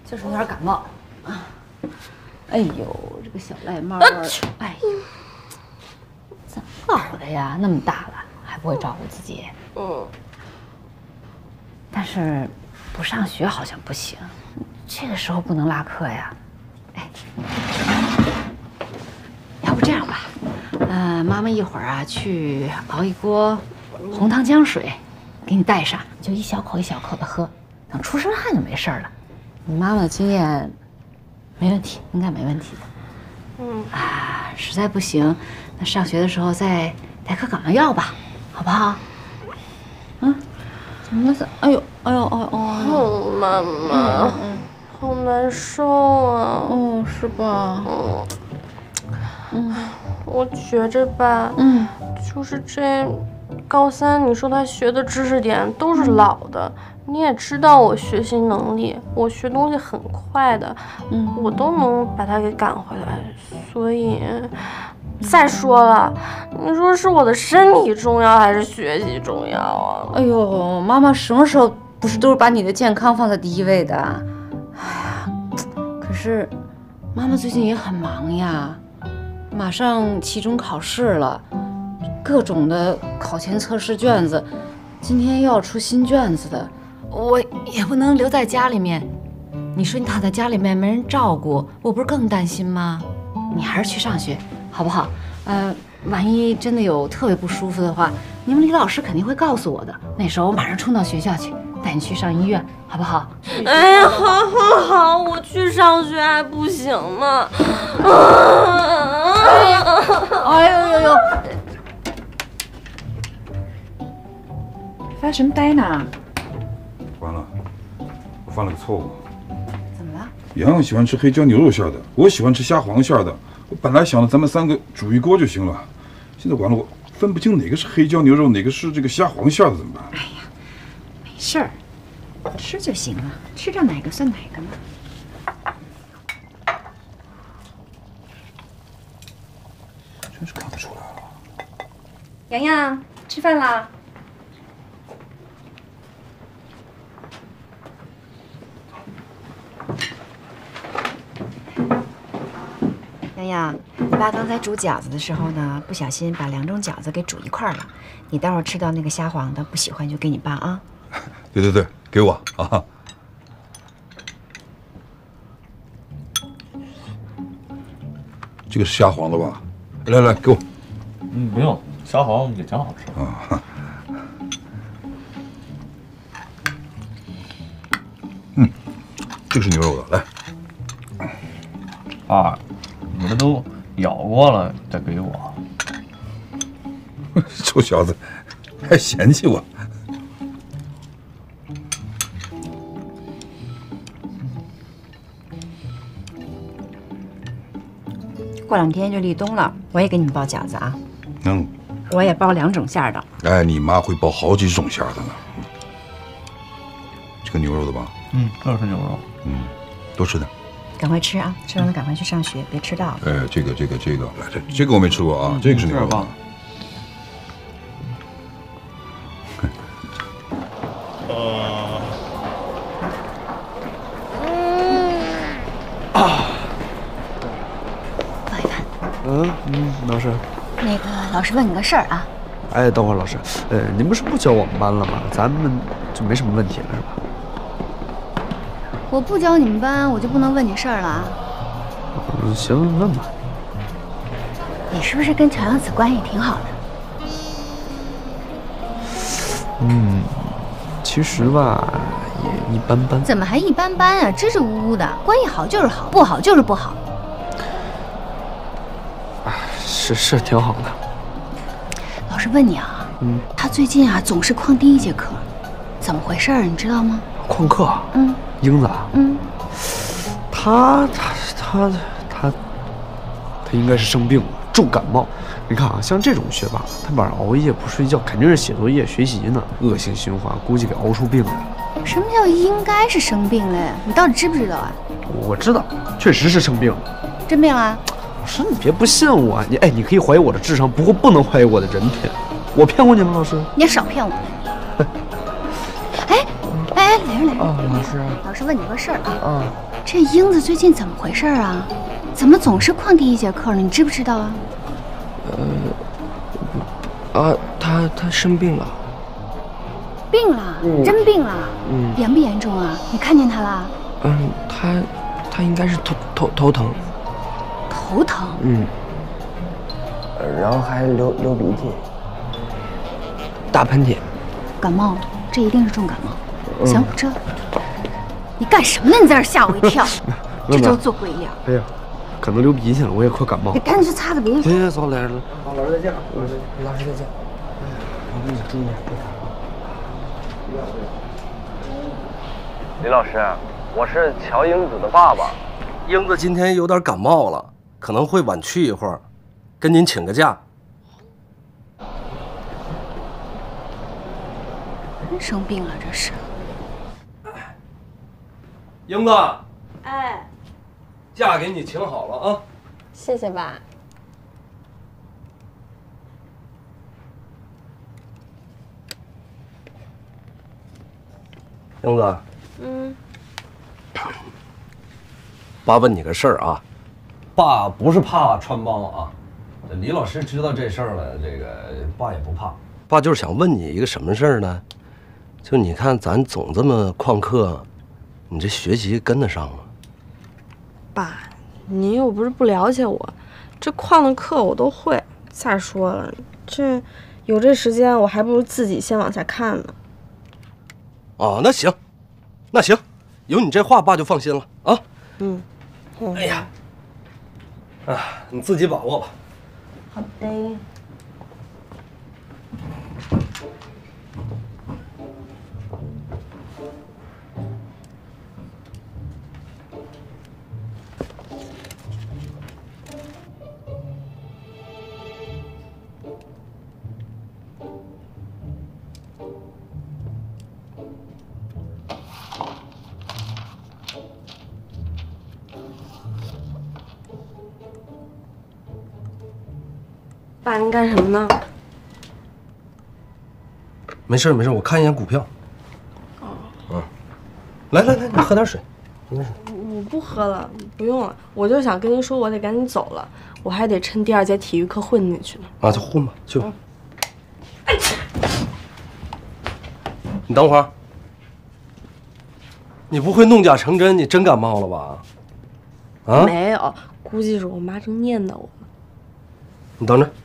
就是有点感冒啊。哎呦，这个小赖猫儿，哎呦，怎么搞的呀？那么大了还不会照顾自己。但是不上学好像不行，这个时候不能落课呀。哎，要不这样吧，妈妈一会儿啊去熬一锅红糖姜水，给你带上，就一小口一小口的喝，等出身汗就没事了。你妈妈的经验没问题，应该没问题的。实在不行，那上学的时候再带颗感冒药吧，好不好？怎么了？哎呦， 妈妈，好难受啊。 是吧？ 我觉着吧，就是这高三，你说他学的知识点都是老的，你也知道我学习能力，我学东西很快的，我都能把他给赶回来，所以。再说了，你说是我的身体重要还是学习重要啊？ 哎呦，妈妈什么时候不是都是把你的健康放在第一位的？哎呀，可是妈妈最近也很忙呀，马上期中考试了，各种的考前测试卷子，今天又要出新卷子的，我也不能留在家里面。你说你躺在家里面没人照顾，我不是更担心吗？你还是去上学。好不好？万一真的有特别不舒服的话，你们李老师肯定会告诉我的。那时候我马上冲到学校去，带你去上医院，好不好？ 哎呀，好，我去上学还不行吗？ 哎呦，发什么呆呢？ 完了，我犯了个错误。 怎么了？ 洋洋喜欢吃黑椒牛肉馅的，我喜欢吃虾黄馅的。我本来想着咱们3个煮一锅就行了，现在完了，我分不清哪个是黑椒牛肉，哪个是这个虾黄馅的，怎么办？ 哎呀，没事儿，吃就行了，吃着哪个算哪个嘛。 真是看不出来了。 洋洋，吃饭啦？ 洋洋，你爸刚才煮饺子的时候呢，不小心把2种饺子给煮一块了。你待会儿吃到那个虾黄的，不喜欢就给你爸啊。 对，给我啊！这个是虾黄的吧？来，给我。 不用，虾黄也挺好吃啊。这个是牛肉的，来。 啊。你们都咬过了再给我， 臭小子，还嫌弃我。 过2天就立冬了，我也给你们包饺子啊。 我也包2种馅的。 哎，你妈会包好几种馅的呢。这个牛肉的吧？ 这是牛肉。 多吃点。 赶快吃啊！吃完了赶快去上学，别迟到了。 哎，这个，来，这个我没吃过啊，这个是牛肉的。 放一放。 老师。 那个老师问你个事儿啊。 哎，等会儿老师，您不是不教我们班了吗？咱们就没什么问题了是吧？ 我不教你们班，我就不能问你事儿了啊？ 行，问吧。 你是不是跟乔洋子关系挺好的？ 其实吧，也一般般。 怎么还一般般啊？支支吾吾的，关系好就是好，不好就是不好。 是挺好的。 老师问你啊，他最近啊总是旷第1节课，怎么回事儿？你知道吗？ 旷课？英子啊？他应该是生病了，重感冒。你看啊，像这种学霸，他晚上熬夜不睡觉，肯定是写作业学习呢，恶性循环，估计给熬出病来了。 什么叫应该是生病嘞？你到底知不知道啊？ 我知道，确实是生病了。 真病了？ 老师，你别不信我，你可以怀疑我的智商，不过不能怀疑我的人品。我骗过你吗，老师？ 你也少骗我。哎，来人！ 啊，老师。 老师问你个事儿啊。 这英子最近怎么回事啊？怎么总是旷第一节课呢？你知不知道啊？ 他生病了。 病了？真病了？严不严重啊？你看见他了？ 他应该是头疼。 头疼？ 然后还流鼻涕，打喷嚏。 感冒？这一定是重感冒。行，我知道。你干什么呢？你在这吓我一跳！这周做鬼一样。 哎呀，可能流鼻涕了，我也快感冒。 你赶紧去擦擦鼻涕。 行，走，来了。好，老师再见。老师再见。我给你注意点。 李老师，我是乔英子的爸爸。英子今天有点感冒了，可能会晚去一会儿，跟您请个假。 真生病了，这是。 英子， 哎， 假给你请好了啊。 谢谢爸。 英子，爸问你个事儿啊，爸不是怕穿帮啊，李老师知道这事儿了，这个爸也不怕。爸就是想问你一个什么事儿呢？就你看咱总这么旷课，你这学习跟得上吗？ 爸，您又不是不了解我，这旷的课我都会。再说了，有这时间，我还不如自己先往下看呢。 哦，那行，有你这话，爸就放心了啊。哎呀，你自己把握吧。 好的。爸，您干什么呢？ 没事，我看一眼股票。来，你喝点水。 我不喝了，不用了。我就想跟您说，我得赶紧走了，我还得趁第2节体育课混进去呢。 啊，就混吧，去吧。你等会儿，你不会弄假成真，你真感冒了吧？啊？ 没有，估计是我妈正念叨我呢。 你等着，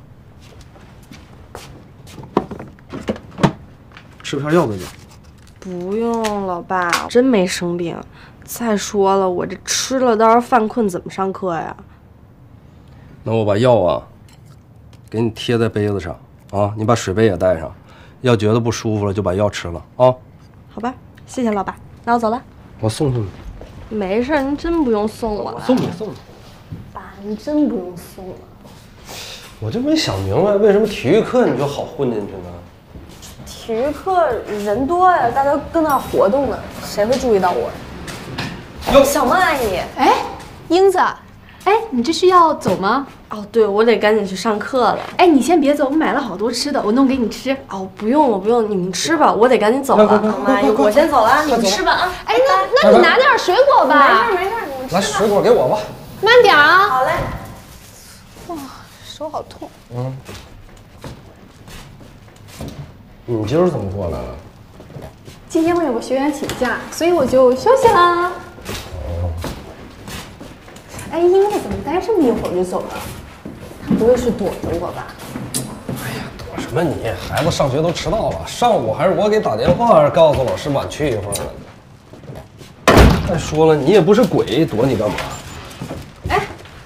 吃片药再走。 不用了，爸，真没生病。再说了，我这吃了倒是犯困，怎么上课呀？ 那我把药啊，给你贴在杯子上啊，你把水杯也带上。要觉得不舒服了，就把药吃了啊。 好吧，谢谢老爸，那我走了。 我送你。 没事，您真不用送我了。 送你。 爸，您真不用送了。 我就没想明白，为什么体育课你就好混进去呢？ 体育课人多呀，大家跟那儿活动呢，谁会注意到我？小孟阿姨， 哎，英子，哎，你这是要走吗？ 哦，对，我得赶紧去上课了。 哎，你先别走，我买了好多吃的，我弄给你吃。 哦，不用了，你们吃吧，我得赶紧走了。妈，我先走了，你们吃吧啊。 哎，那你拿点水果吧。 没事，你们吃。 来，水果给我吧。 慢点啊。 好嘞。哇，手好痛。 你今儿怎么过来了？ 今天我有个学员请假，所以我就休息啦。哎，英子怎么待这么一会儿就走了？她不会是躲着我吧？ 哎呀，躲什么你？孩子上学都迟到了，上午还是我给打电话告诉老师晚去一会儿呢。再说了，你也不是鬼，躲你干嘛？ 哎，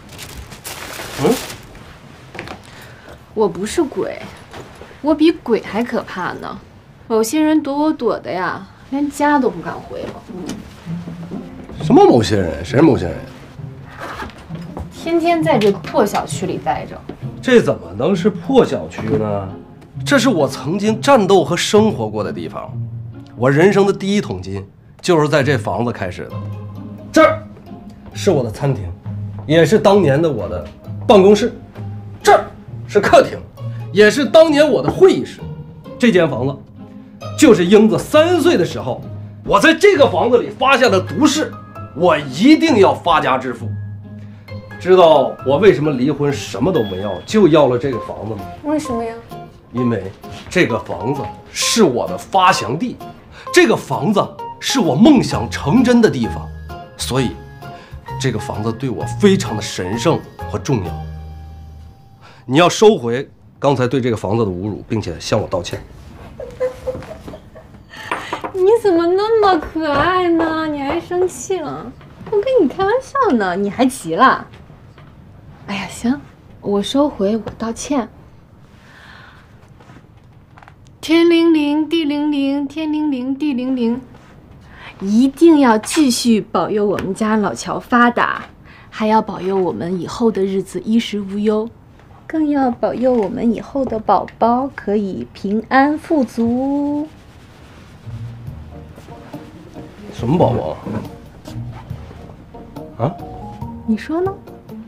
我不是鬼，我比鬼还可怕呢。有些人躲我躲的呀，连家都不敢回了。 什么某些人？谁是某些人？ 天天在这破小区里待着。 这怎么能是破小区呢？这是我曾经战斗和生活过的地方。我人生的第一桶金就是在这房子开始的。这儿是我的餐厅，也是当年的我的办公室。这儿是客厅，也是当年我的会议室。这间房子就是英子3岁的时候，我在这个房子里发下的毒誓。 我一定要发家致富。知道我为什么离婚什么都没要，就要了这个房子吗？ 为什么呀？ 因为这个房子是我的发祥地，这个房子是我梦想成真的地方，所以这个房子对我非常的神圣和重要。你要收回刚才对这个房子的侮辱，并且向我道歉。 你怎么那么可爱呢？你还生气了？我跟你开玩笑呢，你还急了？哎呀，行，我收回，我道歉。天灵灵，地灵灵，天灵灵，地灵灵，一定要继续保佑我们家老乔发达，还要保佑我们以后的日子衣食无忧，更要保佑我们以后的宝宝可以平安富足。 什么宝宝啊？ 你说呢？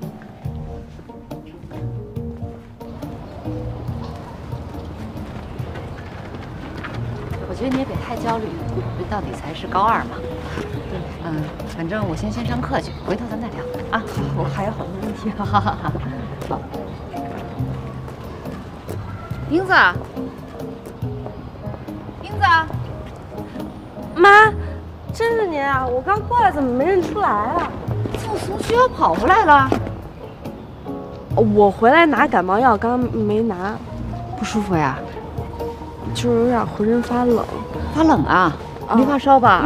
我觉得你也别太焦虑，这到底才是高2嘛。反正我先上课去，回头咱再聊啊。我还有好多问题。好。英子， 妈，真是您啊！我刚过来，怎么没认出来啊？ 从学校跑回来了。 我回来拿感冒药，刚刚没拿。 不舒服呀？ 就是有点浑身发冷。 发冷啊？没发烧吧？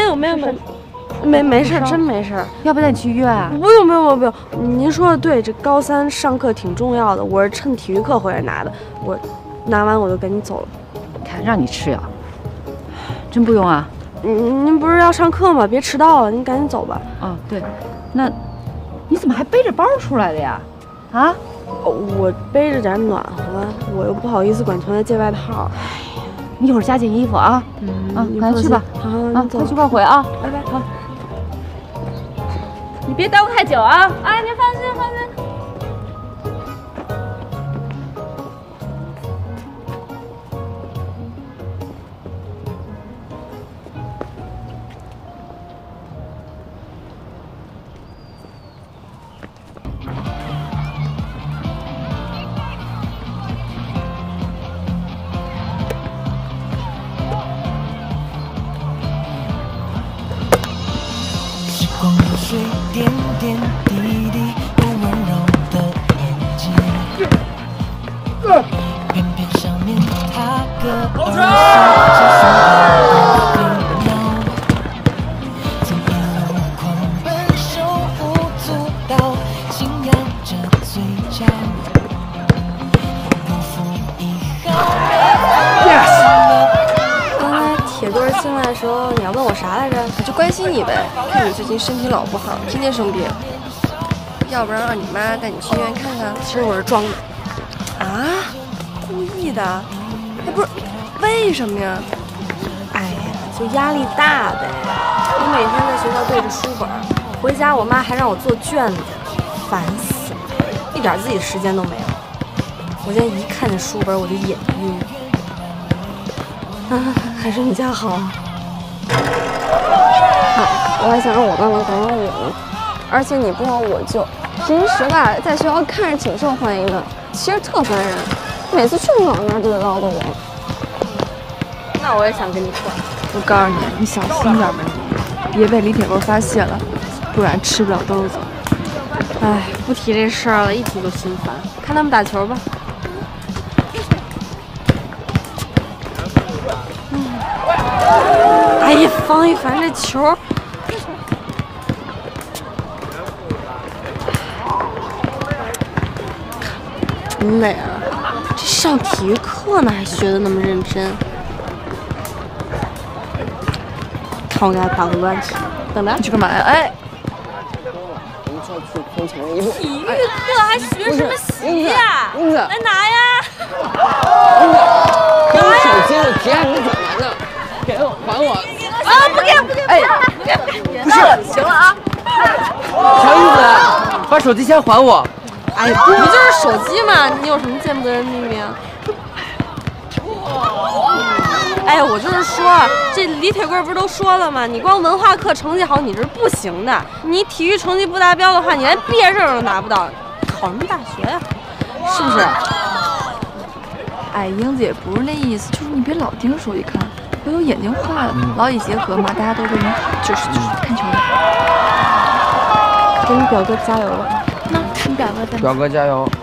没事，真没事。 要不带你去医院啊？ 不用。您说的对，这高3上课挺重要的，我是趁体育课回来拿的。我拿完我就赶紧走了。 看让你吃药，真不用啊？ 您不是要上课吗？别迟到了，您赶紧走吧。 哦，对，那你怎么还背着包出来的呀？啊？ 我背着点暖和，我又不好意思管同学借外套。 你一会儿加件衣服啊。赶快去吧。 好， 快去快回啊！ 拜拜。 好。 你别耽误太久啊！哎，您放心。 点点滴滴，有温柔的眼睛，偏偏上面他个儿从一路狂奔，手舞足蹈，轻咬着嘴角，不负一毫。 刚才铁队进来的时候，你要问我啥来着？我就关心你呗，看你最近身体老不好，天天生病。要不然让你妈带你去医院看看。其实我是装的。啊？故意的？哎，不是，为什么呀？哎呀，就压力大呗。我每天在学校对着书本，回家我妈还让我做卷子，烦死了，一点自己的时间都没有。我现在一看见书本我就眼晕。还是你家好。我还想让我爸妈管管我呢，而且你不管我舅，平时吧在学校看着挺受欢迎的，其实特烦人，每次去老那儿都得唠叨我。那我也想跟你管。 我告诉你，你小心点吧，你别被李铁锅发现了，不然吃不了兜子。 哎，不提这事儿了，一提就心烦。看他们打球吧。哎呀，方一凡这球，真美啊！这上体育课呢，还学得那么认真。看我给他打个乱踢，等着。 你去干嘛呀？哎， 体育课还学什么习呀？来拿呀！ 给我手机，我提案你怎么拿的？给我，还我！ 啊，不给！哎， 不是，行了啊！啥意思？把手机先还我！ 哎呀，不就是手机吗？你有什么见不得人秘密啊？ 哎呀，我就是说，这李铁贵不是都说了吗？你光文化课成绩好你是不行的，你体育成绩不达标的话，你连毕业证都拿不到，考什么大学呀？是不是？ 哎，英子也不是那意思，就是你别老盯着手机看，回头眼睛坏了。劳逸结合嘛，大家都为你好。就是看球的。给你表哥加油了。那你表哥在哪？ 表哥加油！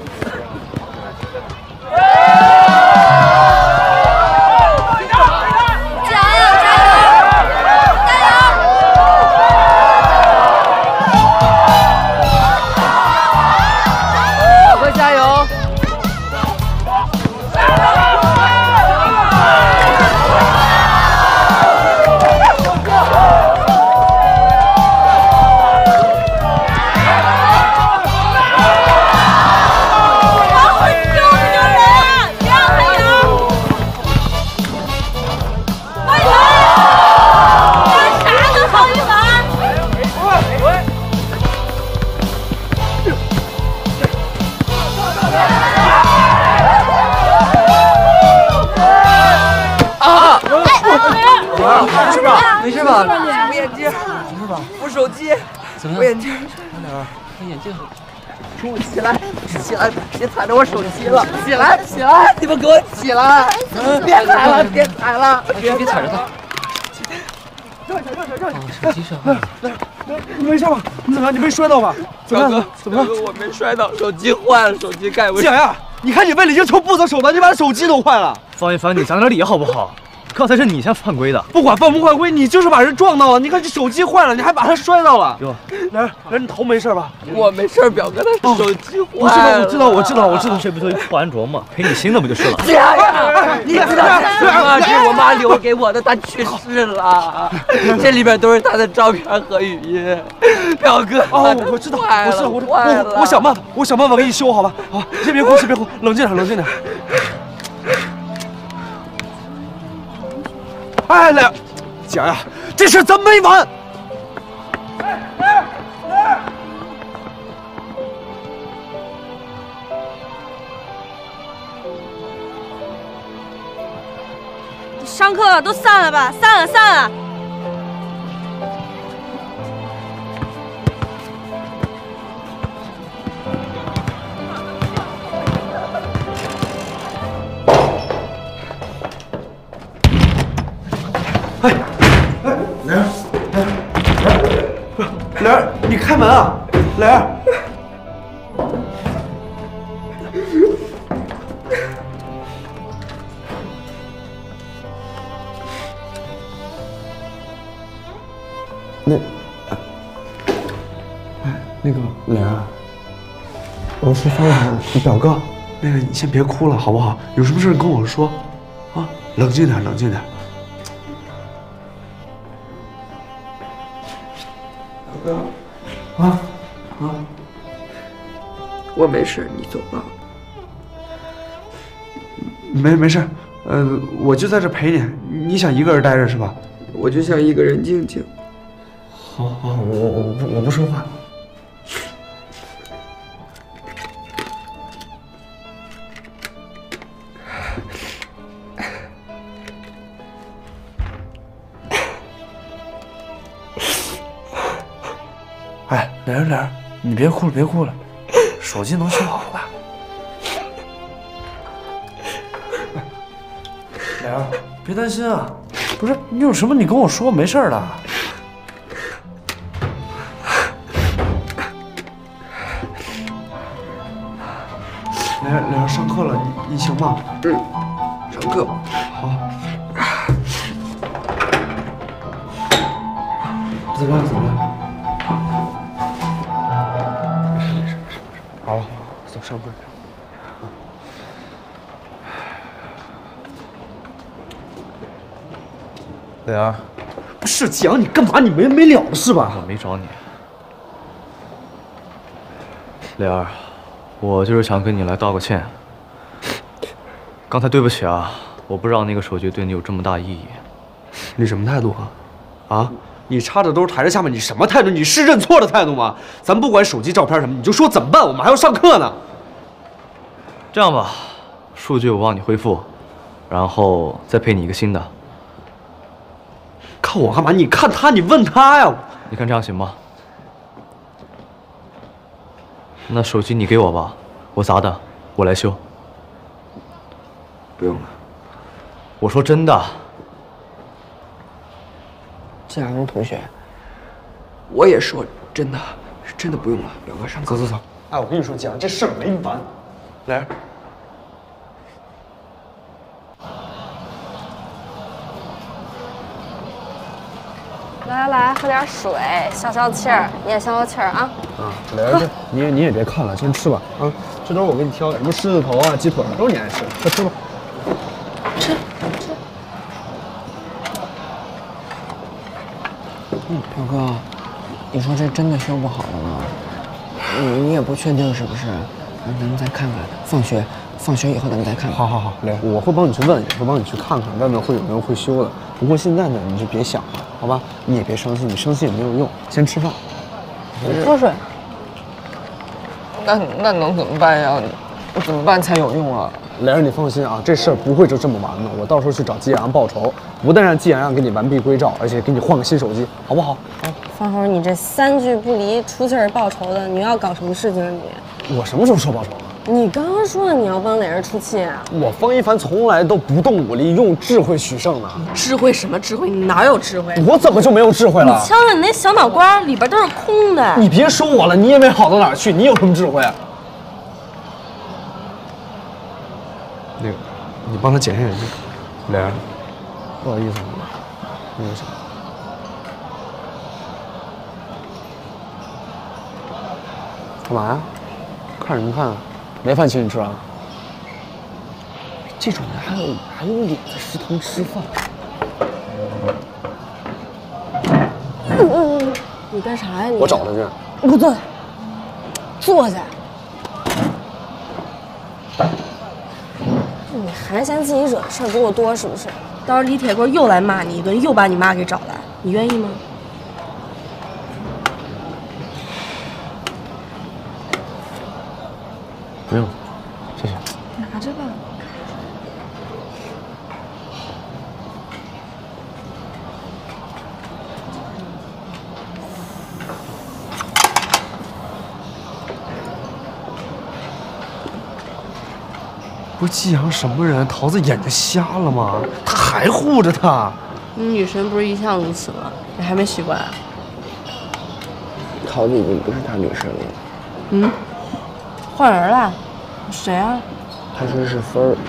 没事吧？我眼镜，没事吧？我手机，我眼镜，我眼镜。冲我起来，起来！别踩着我手机了！起来，起来！你们给我起来！别踩了，别踩了！别踩着它。手机上。 你没事吧？你怎么样？你没摔到吧？ 表哥，怎么了？我没摔倒，手机坏了，手机盖。 小呀，你看你为了应酬不择手段，你把手机都坏了。 方一凡，你讲点理好不好？刚才是你先犯规的， 不管犯不犯规，你就是把人撞到了。你看这手机坏了，你还把它摔到了。哟，来，你头没事吧？ 我没事，表哥，他手机坏了。 不是的，我知道， 这不就破安卓吗？赔你新的不就是了？ 家呀，你知道这是我妈留给我的，她去世了，这里边都是她的照片和语音。表哥， 我知道，我想办法给你修，好吧？好，先别哭，冷静点。哎，来，讲呀，这事咱没完。 上课了，都散了吧，散了。 莲儿，你开门啊，莲儿。那个莲儿，我是方涵，你表哥。那个你先别哭了，好不好？有什么事跟我说，啊，冷静点。 表哥，啊，我没事，你走吧。 没事，我就在这陪你。你想一个人待着是吧？ 我就想一个人静静。 好，我不说话。哎，莲儿，你别哭了，手机能修好的。莲儿，别担心啊，不是你有什么你跟我说，没事的。莲儿，上课了，你行吗？ 上课。 好。怎么了？没事。好，走上课。 莲儿， 不是讲你干嘛？你没了的是吧？ 我没找你。莲儿，我就是想跟你来道个歉。刚才对不起啊，我不知道那个手机对你有这么大意义。 你什么态度啊？啊？你插着兜抬着下巴，你什么态度？你是认错的态度吗？咱不管手机照片什么，你就说怎么办？我们还要上课呢。 这样吧，数据我帮你恢复，然后再配你一个新的， 看我干嘛？你看他，你问他呀。 你看这样行吗？那手机你给我吧，我砸的，我来修。 不用了。 我说真的。 季阳同学，我也说真的，是真的不用了，表哥上课。 走。哎，我跟你说，季阳，这事儿没完。来。 来，喝点水，消消气儿，你也消消气儿啊。 来这，你也别看了，先吃吧。啊，这都是我给你挑的，什么狮子头啊、鸡腿都是你爱吃，快吃吧。 吃。 表哥，你说这真的修不好了吗？你也不确定是不是？咱们再看看，放学以后咱们再看看。 好，来，我会帮你去问，也会帮你去看看外面会有没有会修的。不过现在呢，你就别想了，好吧？你也别伤心，你伤心也没有用，先吃饭。 喝水。 那能怎么办呀？怎么办才有用啊？ 蕾儿，你放心啊，这事儿不会就这么完的。我到时候去找季阳报仇，不但让季阳给你完璧归赵，而且给你换个新手机，好不好？ 方猴，你这3句不离出气儿报仇的，你要搞什么事情啊你？ 我什么时候说报仇了？ 你刚刚说了你要帮蕾儿出气啊！ 我方一凡从来都不动武力，用智慧取胜的。 智慧什么智慧？你哪有智慧？ 我怎么就没有智慧了？ 你瞧瞧你那小脑瓜里边都是空的。 你别说我了，你也没好到哪儿去，你有什么智慧啊？那个，你帮他检验一下。蕾儿，不好意思，那个啥。干嘛呀？看什么看啊？没饭请你吃啊？这种人还有脸在食堂吃饭？ 你干啥呀你？ 我找他去。 不对，坐下。你还嫌自己惹的事儿不够多是不是？到时候李铁棍又来骂你一顿，又把你妈给找来，你愿意吗？ 不用，谢谢。 拿着吧。 不是季阳什么人？桃子眼睛瞎了吗？他还护着他。 你女神不是一向如此吗？你还没习惯啊？ 桃子已经不是他女神了。 嗯，换人了？谁啊？ 他说是芬儿。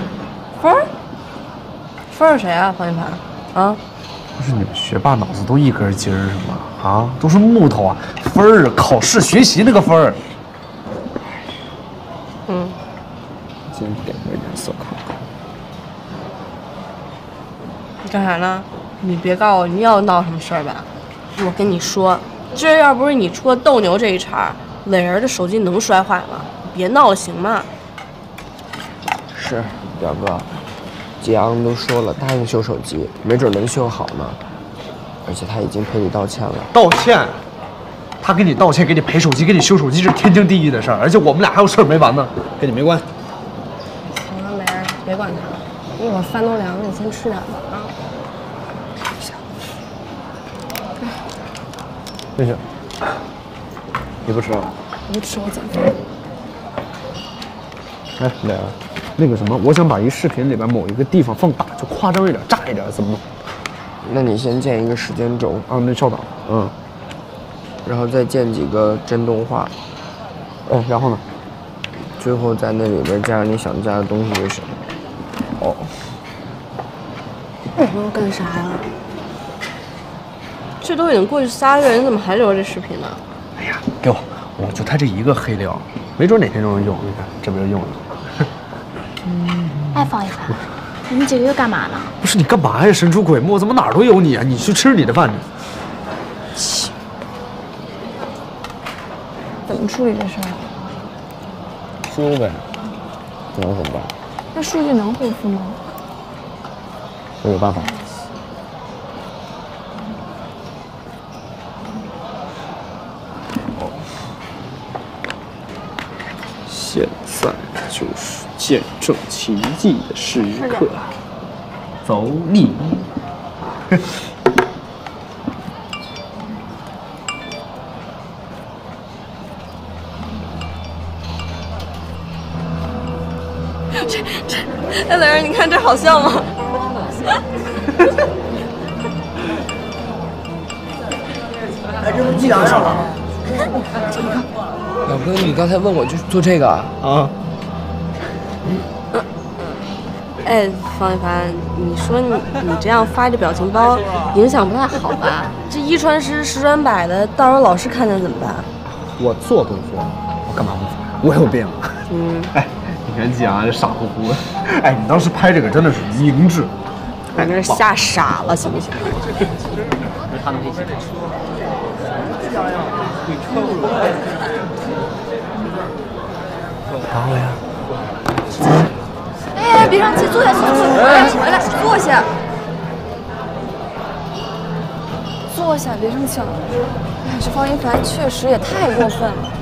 芬儿是谁啊？方一凡啊？ 不是你们学霸脑子都一根筋儿是吗？啊，都是木头啊！分儿，考试学习那个分儿。先给个颜色看看。 你干啥呢？你别告诉我你要闹什么事儿吧？我跟你说，今儿要不是你出了斗牛这一茬，磊儿的手机能摔坏吗？别闹了行吗？ 是，表哥，季阳都说了，答应修手机，没准能修好呢。而且他已经赔你道歉了。道歉？他给你道歉，给你赔手机，给你修手机，是天经地义的事儿。而且我们俩还有事儿没完呢，跟你没关系。 行了，磊儿，别管他了，一会儿饭都凉了，你先吃点吧啊。 谢谢。你不吃啊？ 我不吃，我减肥。 哎，磊儿，那个什么，我想把一视频里边某一个地方放大，就夸张一点、炸一点，怎么弄？ 那你先建一个时间轴啊，那稍等， 然后再建几个真动画， 然后呢？ 最后在那里边加上你想加的东西就行。哦。 我要干啥呀？这都已经过去3个月，你怎么还留着这视频呢？ 哎呀，给我，我就他这一个黑料，没准哪天就能用。你看，这不就用了？ 哎，方一凡，你们几个又干嘛呢？ 不是你干嘛呀？神出鬼没，怎么哪儿都有你啊？你去吃你的饭去。 怎么处理这事儿？ 修呗，能怎么办？ 那数据能恢复吗？ 我有办法。现在就是见证奇迹的时刻，走你！ 哎，蕾儿，你看这好笑吗？ 哎，这不季阳阳了。老哥，你刚才问我就是做这个啊？ 哎，方一凡，你说你这样发这表情包，影响不太好吧？这一传十，十传百的，到时候老师看见怎么办？ 我做都做，我干嘛不发？我有病啊！哎，你看季阳这傻乎乎的，哎，你当时拍这个真的是明智。 你这吓傻了，行不行？ 他们一起。 打我呀！ 哎，别生气，坐下，回来，坐下，坐下，别生气了。哎，这方一凡确实也太过分了。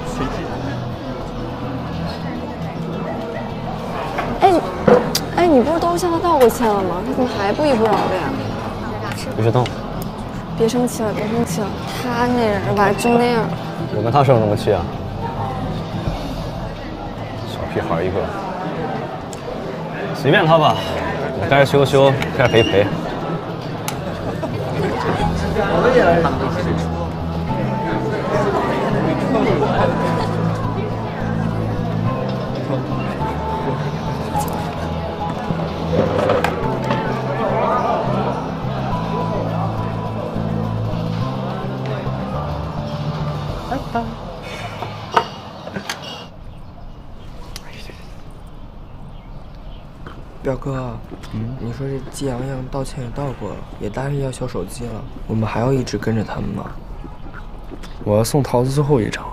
哎，你不是都向他道过歉了吗？他怎么还不依不饶的呀？ 别激动， 别生气了，别生气了。他那人吧，就那样。 我跟他生什么气啊？小屁孩一个，随便他吧。我该修修，该赔赔。 表哥，你说这季阳阳道歉也道过了，也答应要修手机了，我们还要一直跟着他们吗？ 我要送桃子最后一程。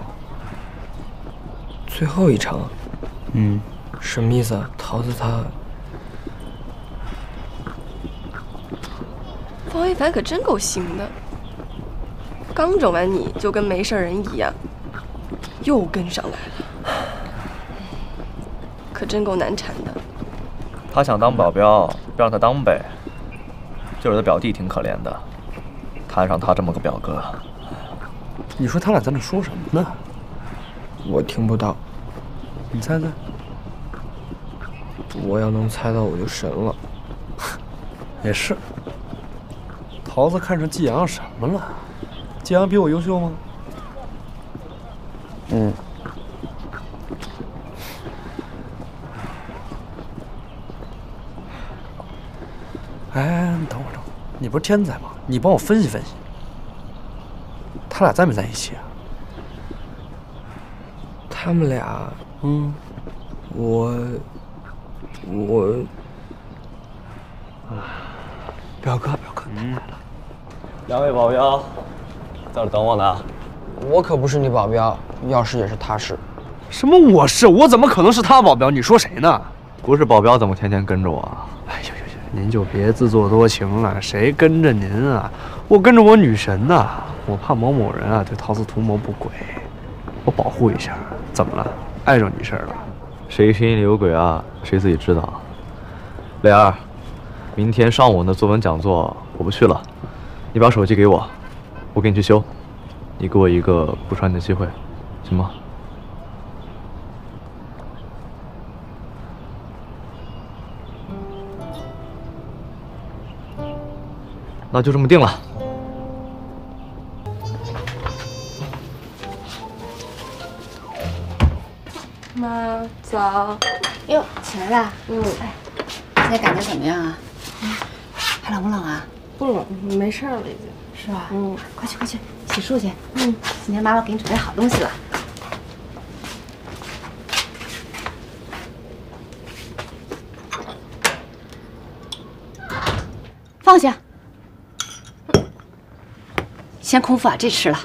最后一程？什么意思啊？桃子她…… 方一凡可真够行的，刚整完你就跟没事人一样，又跟上来了，可真够难缠的。 他想当保镖，就让他当呗。就是他表弟挺可怜的，摊上他这么个表哥。 你说他俩在那说什么呢？ 我听不到， 你猜猜。 我要能猜到我就神了。 也是。桃子看上季阳阳什么了？季阳阳比我优秀吗？哎，你等会儿，你不是天才吗？你帮我分析分析，他俩在没在一起啊？ 他们俩，我，表哥，来了。 两位保镖，在这等我呢。 我可不是你保镖，要是也是他是。 什么我是？我怎么可能是他保镖？你说谁呢？ 不是保镖怎么天天跟着我啊？ 哎呦，您就别自作多情了，谁跟着您啊？我跟着我女神呐，我怕某人啊对桃子图谋不轨，我保护一下。怎么了？碍着你事儿了？ 谁心里有鬼啊？谁自己知道。蕾儿，明天上午那作文讲座我不去了，你把手机给我，我给你去修，你给我一个不传你的机会，行吗？那就这么定了。 妈，早。 哟，起来啦。哎，现在感觉怎么样啊？还冷不冷啊？ 不冷，没事了已经。 是吧？快去，洗漱去。今天妈妈给你准备好东西了。放下。先空腹把这吃了。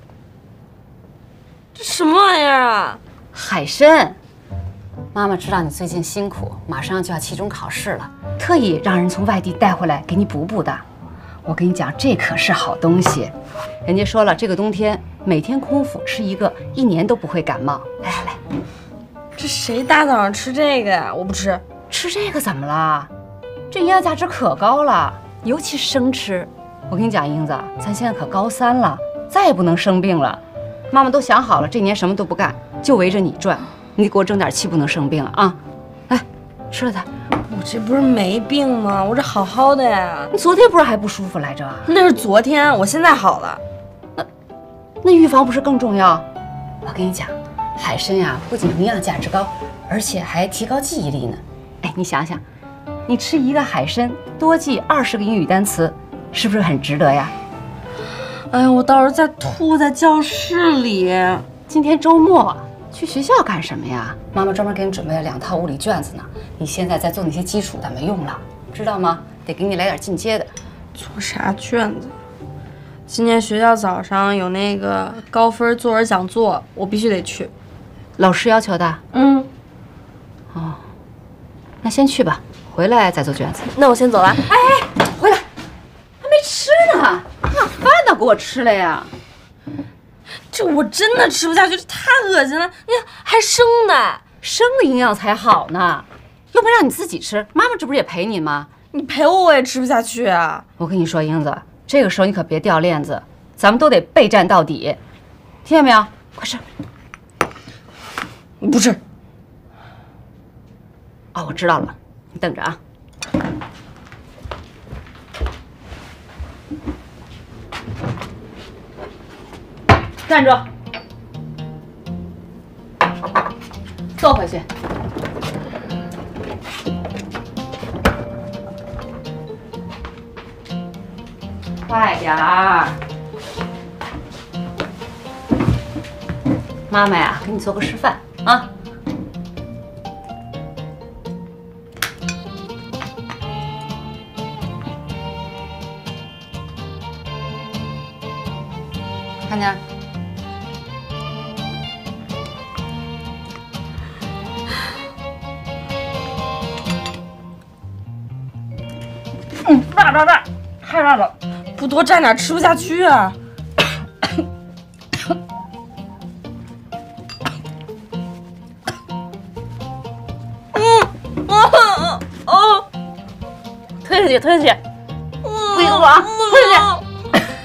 这什么玩意儿啊？ 海参。妈妈知道你最近辛苦，马上就要期中考试了，特意让人从外地带回来给你补补的。我跟你讲，这可是好东西。人家说了，这个冬天每天空腹吃一个，1年都不会感冒。来， 这谁大早上吃这个呀？我不吃。 吃这个怎么了？这营养价值可高了，尤其是生吃。我跟你讲，英子，咱现在可高3了，再也不能生病了。妈妈都想好了，这年什么都不干，就围着你转。你给我争点气，不能生病了啊！来， 吃了它。 我这不是没病吗？我这好好的呀。 你昨天不是还不舒服来着？ 那是昨天，我现在好了。 那预防不是更重要？我跟你讲，海参呀，不仅营养价值高，而且还提高记忆力呢。哎，你想想，你吃一个海参，多记20个英语单词，是不是很值得呀？ 哎呀，我到时候再吐在教室里。 今天周末去学校干什么呀？妈妈专门给你准备了2套物理卷子呢。你现在在做那些基础的没用了，知道吗？得给你来点进阶的。 做啥卷子？今天学校早上有那个高分作文讲座，我必须得去。 老师要求的？ 嗯。 哦，那先去吧，回来再做卷子。 那我先走了。 哎，回来，还没吃呢，你把饭都给我吃了呀？ 这我真的吃不下去，这太恶心了！你看还生的， 生的营养才好呢，又没让你自己吃，妈妈这不是也陪你吗？ 你陪我，我也吃不下去啊！ 我跟你说，英子，这个时候你可别掉链子，咱们都得备战到底，听见没有？快吃！ 不吃。 哦，我知道了，你等着啊。站住！坐回去。快点儿！妈妈呀，给你做个示范啊。看见？辣，太辣了， 不多蘸点吃不下去啊。 推下去，不许动啊！推下去。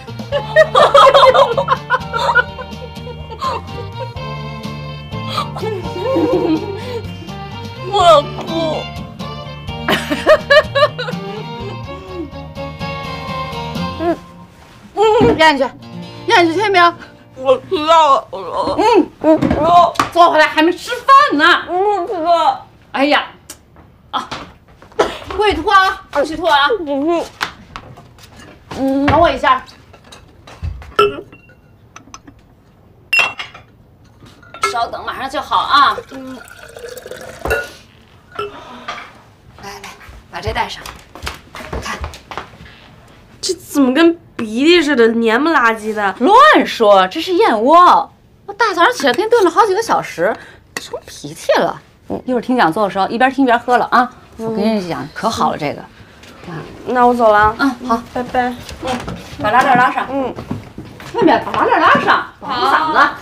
我要哭。 咽下去，咽下去，听见没有？ 我知道了。 坐回来，还没吃饭呢。 知道。 哎呀，啊，不许吐啊！不许吐啊！等我一下。稍等，马上就好啊。来，把这带上。看， 这怎么跟鼻涕似的，黏不拉几的？ 乱说，这是燕窝。我大早上起来给你炖了好几个小时，成鼻涕了。一会儿听讲座的时候，一边听一边喝了啊。我跟你讲，可好了这个。 那我走了。 好， 拜拜。 把拉链拉上。外面把拉链拉上，保护嗓子。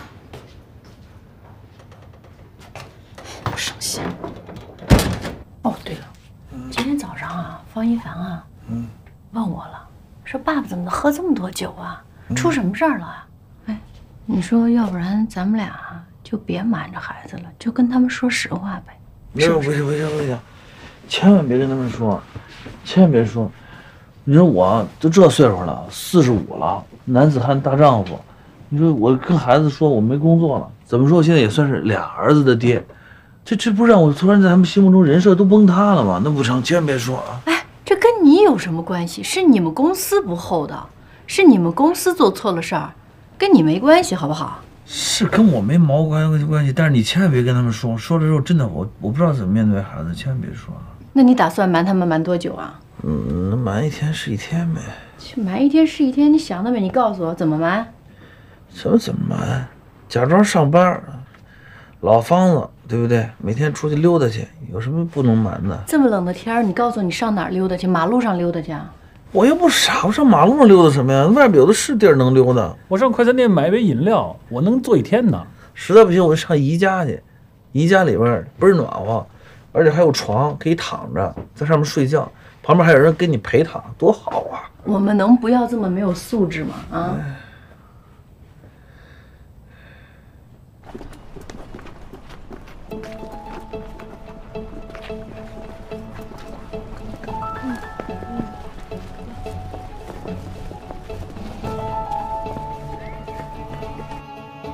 不省心。哦，对了，今天早上啊，方一凡啊，问我了，说爸爸怎么能喝这么多酒啊？出什么事儿了啊？哎，你说要不然咱们俩就别瞒着孩子了，就跟他们说实话呗。 不行，千万别跟他们说，千万别说。你说我都这岁数了，45了，男子汉大丈夫。你说我跟孩子说我没工作了，怎么说我现在也算是俩儿子的爹，这不让我突然在他们心目中人设都崩塌了吗？那不成，千万别说啊！ 哎，这跟你有什么关系？是你们公司不厚道，是你们公司做错了事儿，跟你没关系，好不好？ 是跟我没毛关系，但是你千万别跟他们说，说了之后真的我不知道怎么面对孩子，千万别说。 那你打算瞒他们瞒多久啊？ 那瞒一天是一天呗。 去瞒一天是一天，你想得美？你告诉我怎么瞒？ 怎么瞒？假装上班，老方子，对不对？每天出去溜达去，有什么不能瞒的？ 这么冷的天儿，你告诉我你上哪儿溜达去？马路上溜达去啊？ 我又不傻，我上马路上溜达什么呀？外边有的是地儿能溜达。 我上快餐店买杯饮料，我能坐一天呢。 实在不行，我就上宜家去，宜家里边倍儿暖和，而且还有床可以躺着，在上面睡觉，旁边还有人给你陪躺，多好啊！ 我们能不要这么没有素质吗？啊！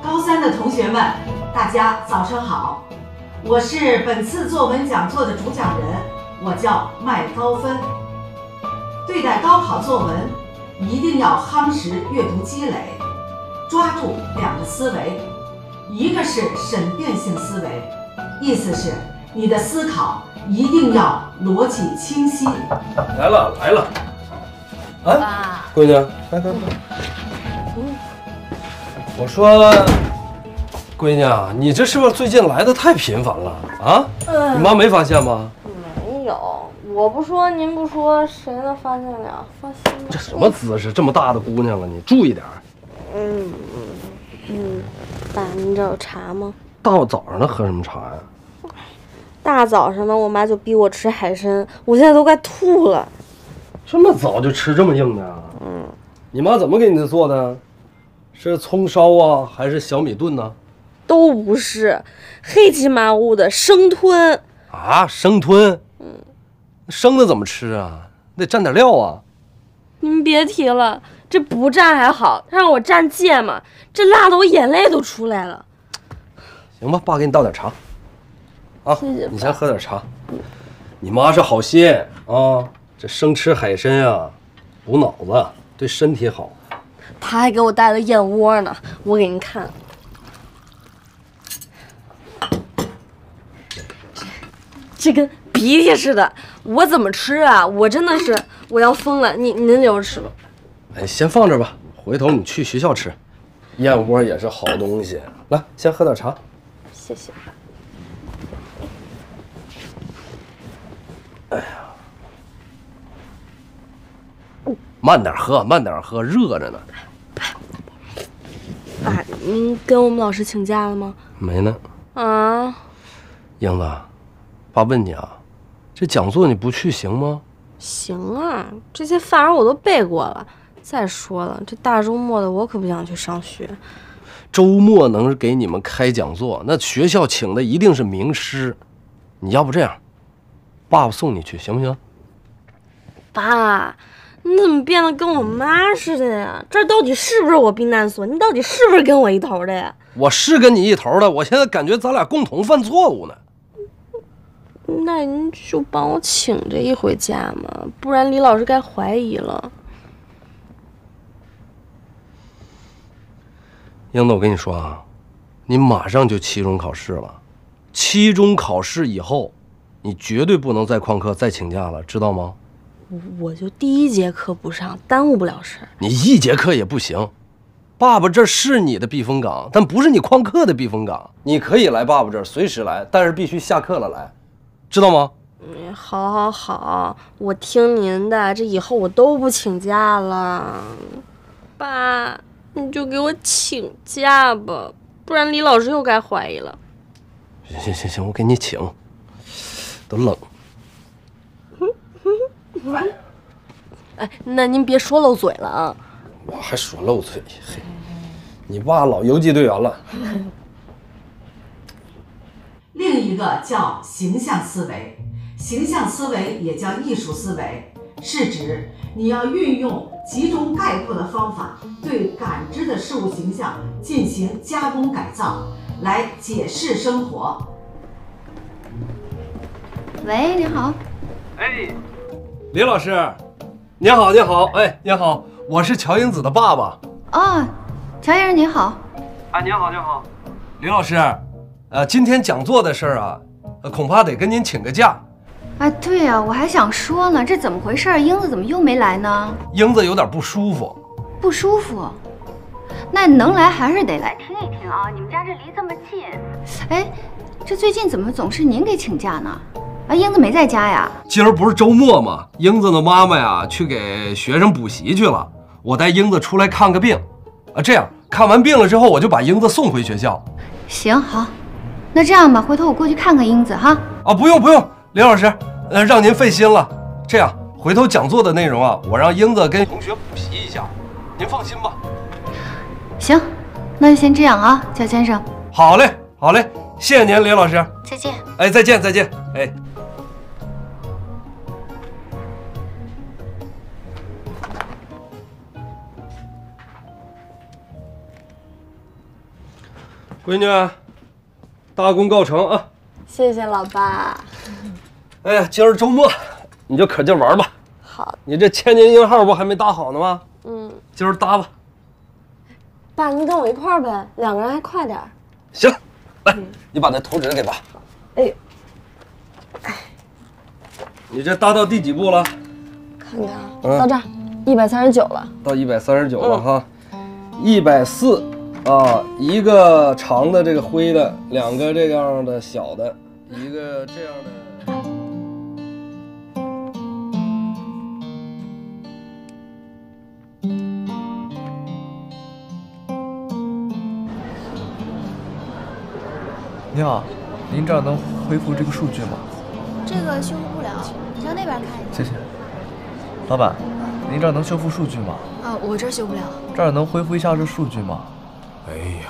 高三的同学们，大家早上好，我是本次作文讲座的主讲人，我叫麦高芬。对待高考作文，一定要夯实阅读积累，抓住2个思维，一个是审辩性思维，意思是你的思考一定要逻辑清晰。 来了，啊，闺女，来，我说，闺女啊，你这是不是最近来的太频繁了啊？你妈没发现吗？ 没有，我不说您不说，谁能发现了？放心吧。 这什么姿势？这么大的姑娘了，你注意点。 爸，您这有茶吗？ 大早上的喝什么茶呀？ 大早上的，我妈就逼我吃海参，我现在都快吐了。 这么早就吃这么硬的啊？你妈怎么给你做的？是葱烧啊，还是小米炖呢？ 都不是，黑漆麻乌的生吞。 啊，生吞？生的怎么吃啊？得蘸点料啊。 您别提了，这不蘸还好，他让我蘸芥末，这辣的我眼泪都出来了。 行吧，爸给你倒点茶。啊， 谢谢爸。 你先喝点茶。你妈是好心啊，这生吃海参啊，补脑子，对身体好。 他还给我带了燕窝呢，我给您看。这跟鼻涕似的，我怎么吃啊？我真的是我要疯了！您留着吃吧。 哎，先放这吧，回头你去学校吃。燕窝也是好东西，来，先喝点茶。 谢谢。 哎呀，慢点喝，热着呢。 爸，您跟我们老师请假了吗？ 没呢。 啊， 英子，爸问你啊，这讲座你不去行吗？ 行啊，这些范文我都背过了。再说了，这大周末的我可不想去上学。 周末能给你们开讲座，那学校请的一定是名师。你要不这样，爸爸送你去行不行？ 爸，你怎么变得跟我妈似的呀？这到底是不是我避难所？你到底是不是跟我一头的呀？ 我是跟你一头的，我现在感觉咱俩共同犯错误呢。 那您就帮我请这一回假嘛，不然李老师该怀疑了。 英子，我跟你说啊，你马上就期中考试了，期中考试以后，你绝对不能再旷课、再请假了，知道吗？ 我就第1节课不上，耽误不了事儿。 你1节课也不行，爸爸这是你的避风港，但不是你旷课的避风港。你可以来爸爸这儿随时来，但是必须下课了来，知道吗？ 好，我听您的，这以后我都不请假了。爸，你就给我请假吧，不然李老师又该怀疑了。 行，我给你请。都冷。 哎，那您别说漏嘴了啊！ 我还说漏嘴，嘿，你爸老游击队员了。 另一个叫形象思维，形象思维也叫艺术思维，是指你要运用集中概括的方法，对感知的事物形象进行加工改造，来解释生活。 喂，你好。 哎，李老师，你好，哎，你好，我是乔英子的爸爸。 哦，乔先生你好。 啊，你好，李老师，今天讲座的事儿啊，恐怕得跟您请个假。 哎，对呀，我还想说呢，这怎么回事？英子怎么又没来呢？ 英子有点不舒服。 不舒服？那你能来还是得来听一听啊！你们家这离这么近。哎，这最近怎么总是您给请假呢？啊，英子没在家呀？ 今儿不是周末吗？英子的妈妈呀去给学生补习去了，我带英子出来看个病。这样看完病了之后，我就把英子送回学校。 行，好，那这样吧，回头我过去看看英子哈。 啊，不用，李老师，让您费心了。这样，回头讲座的内容啊，我让英子跟同学补习一下，您放心吧。 行，那就先这样啊，乔先生。 好嘞，谢谢您，李老师。 再见。 哎，再见，哎。 闺女，大功告成啊！ 谢谢老爸。 哎呀，今儿周末，你就可劲玩吧。 好。 你这千年鹰号不还没搭好呢吗？ 嗯。 今儿搭吧。 爸，您跟我一块儿呗，2个人还快点。 行，来，你把那图纸给爸。 哎呦， 你这搭到第几步了？ 看看，到这儿139了。 到139了哈，140啊，一个长的这个灰的，2个这样的小的，一个这样的。 你好，您这儿能恢复这个数据吗？ 这个修复不了，你上那边看一下。 谢谢。老板，您这儿能修复数据吗？ 啊，我这儿修不了。 这儿能恢复一下这数据吗？ 哎呀，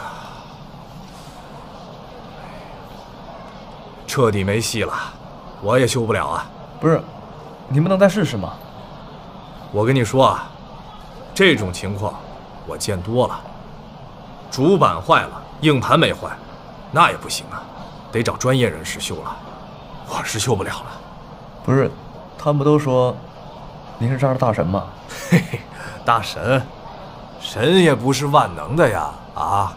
彻底没戏了，我也修不了啊。 不是，你们能再试试吗？ 我跟你说啊，这种情况我见多了，主板坏了，硬盘没坏，那也不行啊，得找专业人士修了，我是修不了了。 不是，他们都说您是这儿的大神吗？ 嘿嘿，大神，神也不是万能的呀，啊！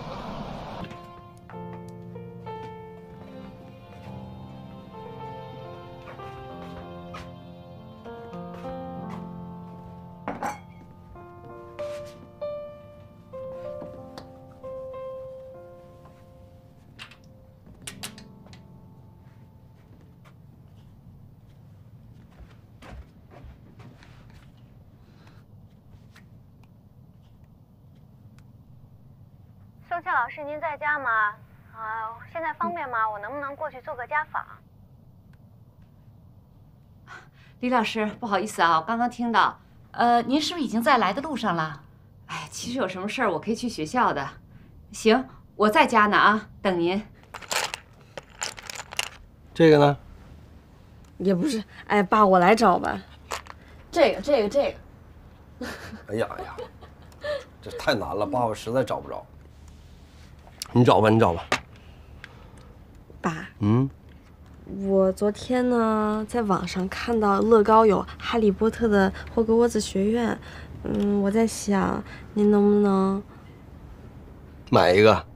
盛夏老师，您在家吗？现在方便吗？我能不能过去做个家访？ 李老师，不好意思啊，我刚刚听到，您是不是已经在来的路上了？哎，其实有什么事儿我可以去学校的。行，我在家呢啊，等您。 这个呢？ 也不是，哎，爸，我来找吧。这个。 哎呀，这太难了，爸，我实在找不着。你找吧。 爸， 我昨天呢在网上看到乐高有哈利波特的霍格沃兹学院，我在想您能不能买一个？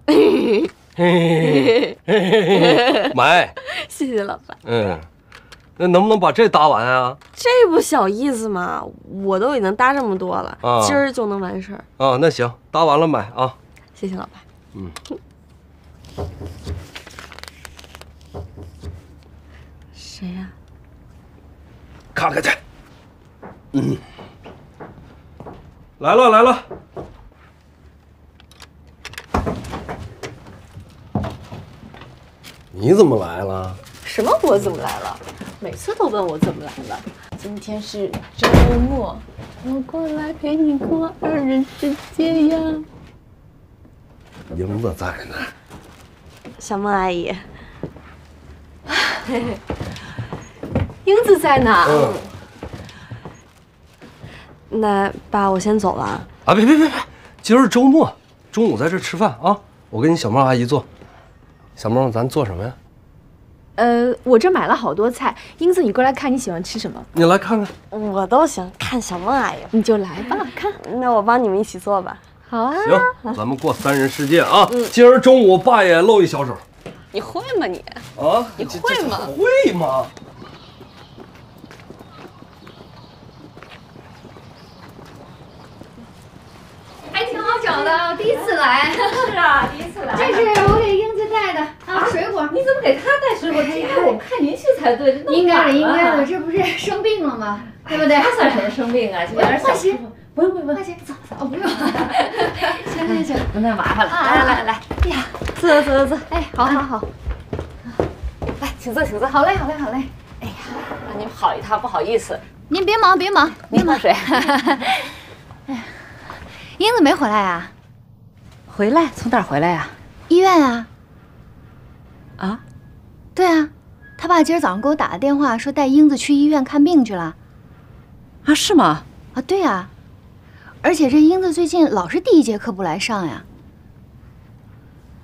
买。 谢谢老爸。 那能不能把这搭完啊？ 这不小意思吗？我都已经搭这么多了，今儿就能完事儿。 啊，那行，搭完了买啊。 谢谢老爸。谁呀？ 看看去。来了。你怎么来了？ 什么我怎么来了？每次都问我怎么来了。今天是周末，我过来陪你过2人世界呀。 英子在呢。 小梦阿姨。 英子在呢。 那爸，我先走了。 啊，别，今儿周末，中午在这吃饭啊！我跟你小梦阿姨做。小梦，咱做什么呀？ 我这买了好多菜，英子你过来看，你喜欢吃什么？ 你来看看。 我都行，看小梦阿姨。 你就来吧，看。 那我帮你们一起做吧。 好啊。 行，咱们过3人世界啊！今儿中午爸也露一小手。 你会吗你？ 啊？ 你会吗？ 会吗？ 还挺好找的，我第一次来。 是啊，第一次来。 这是我给英子带的水果。 你怎么给她带水果？这应该我们看您去才对。 应该的，这不是生病了吗？对不对？ 她算什么生病啊？有点小事。不用， 快去走，不用。行， 不那麻烦了。来， 哎呀， 坐。 哎，好。 来，请坐。 好嘞。 哎呀，让您跑一趟，不好意思。 您别忙。 您喝水。 哎呀，英子没回来啊？ 回来？从哪儿回来呀？ 医院啊。 啊？ 对啊，他爸今儿早上给我打的电话，说带英子去医院看病去了。 啊，是吗？ 啊，对啊。而且这英子最近老是第1节课不来上呀。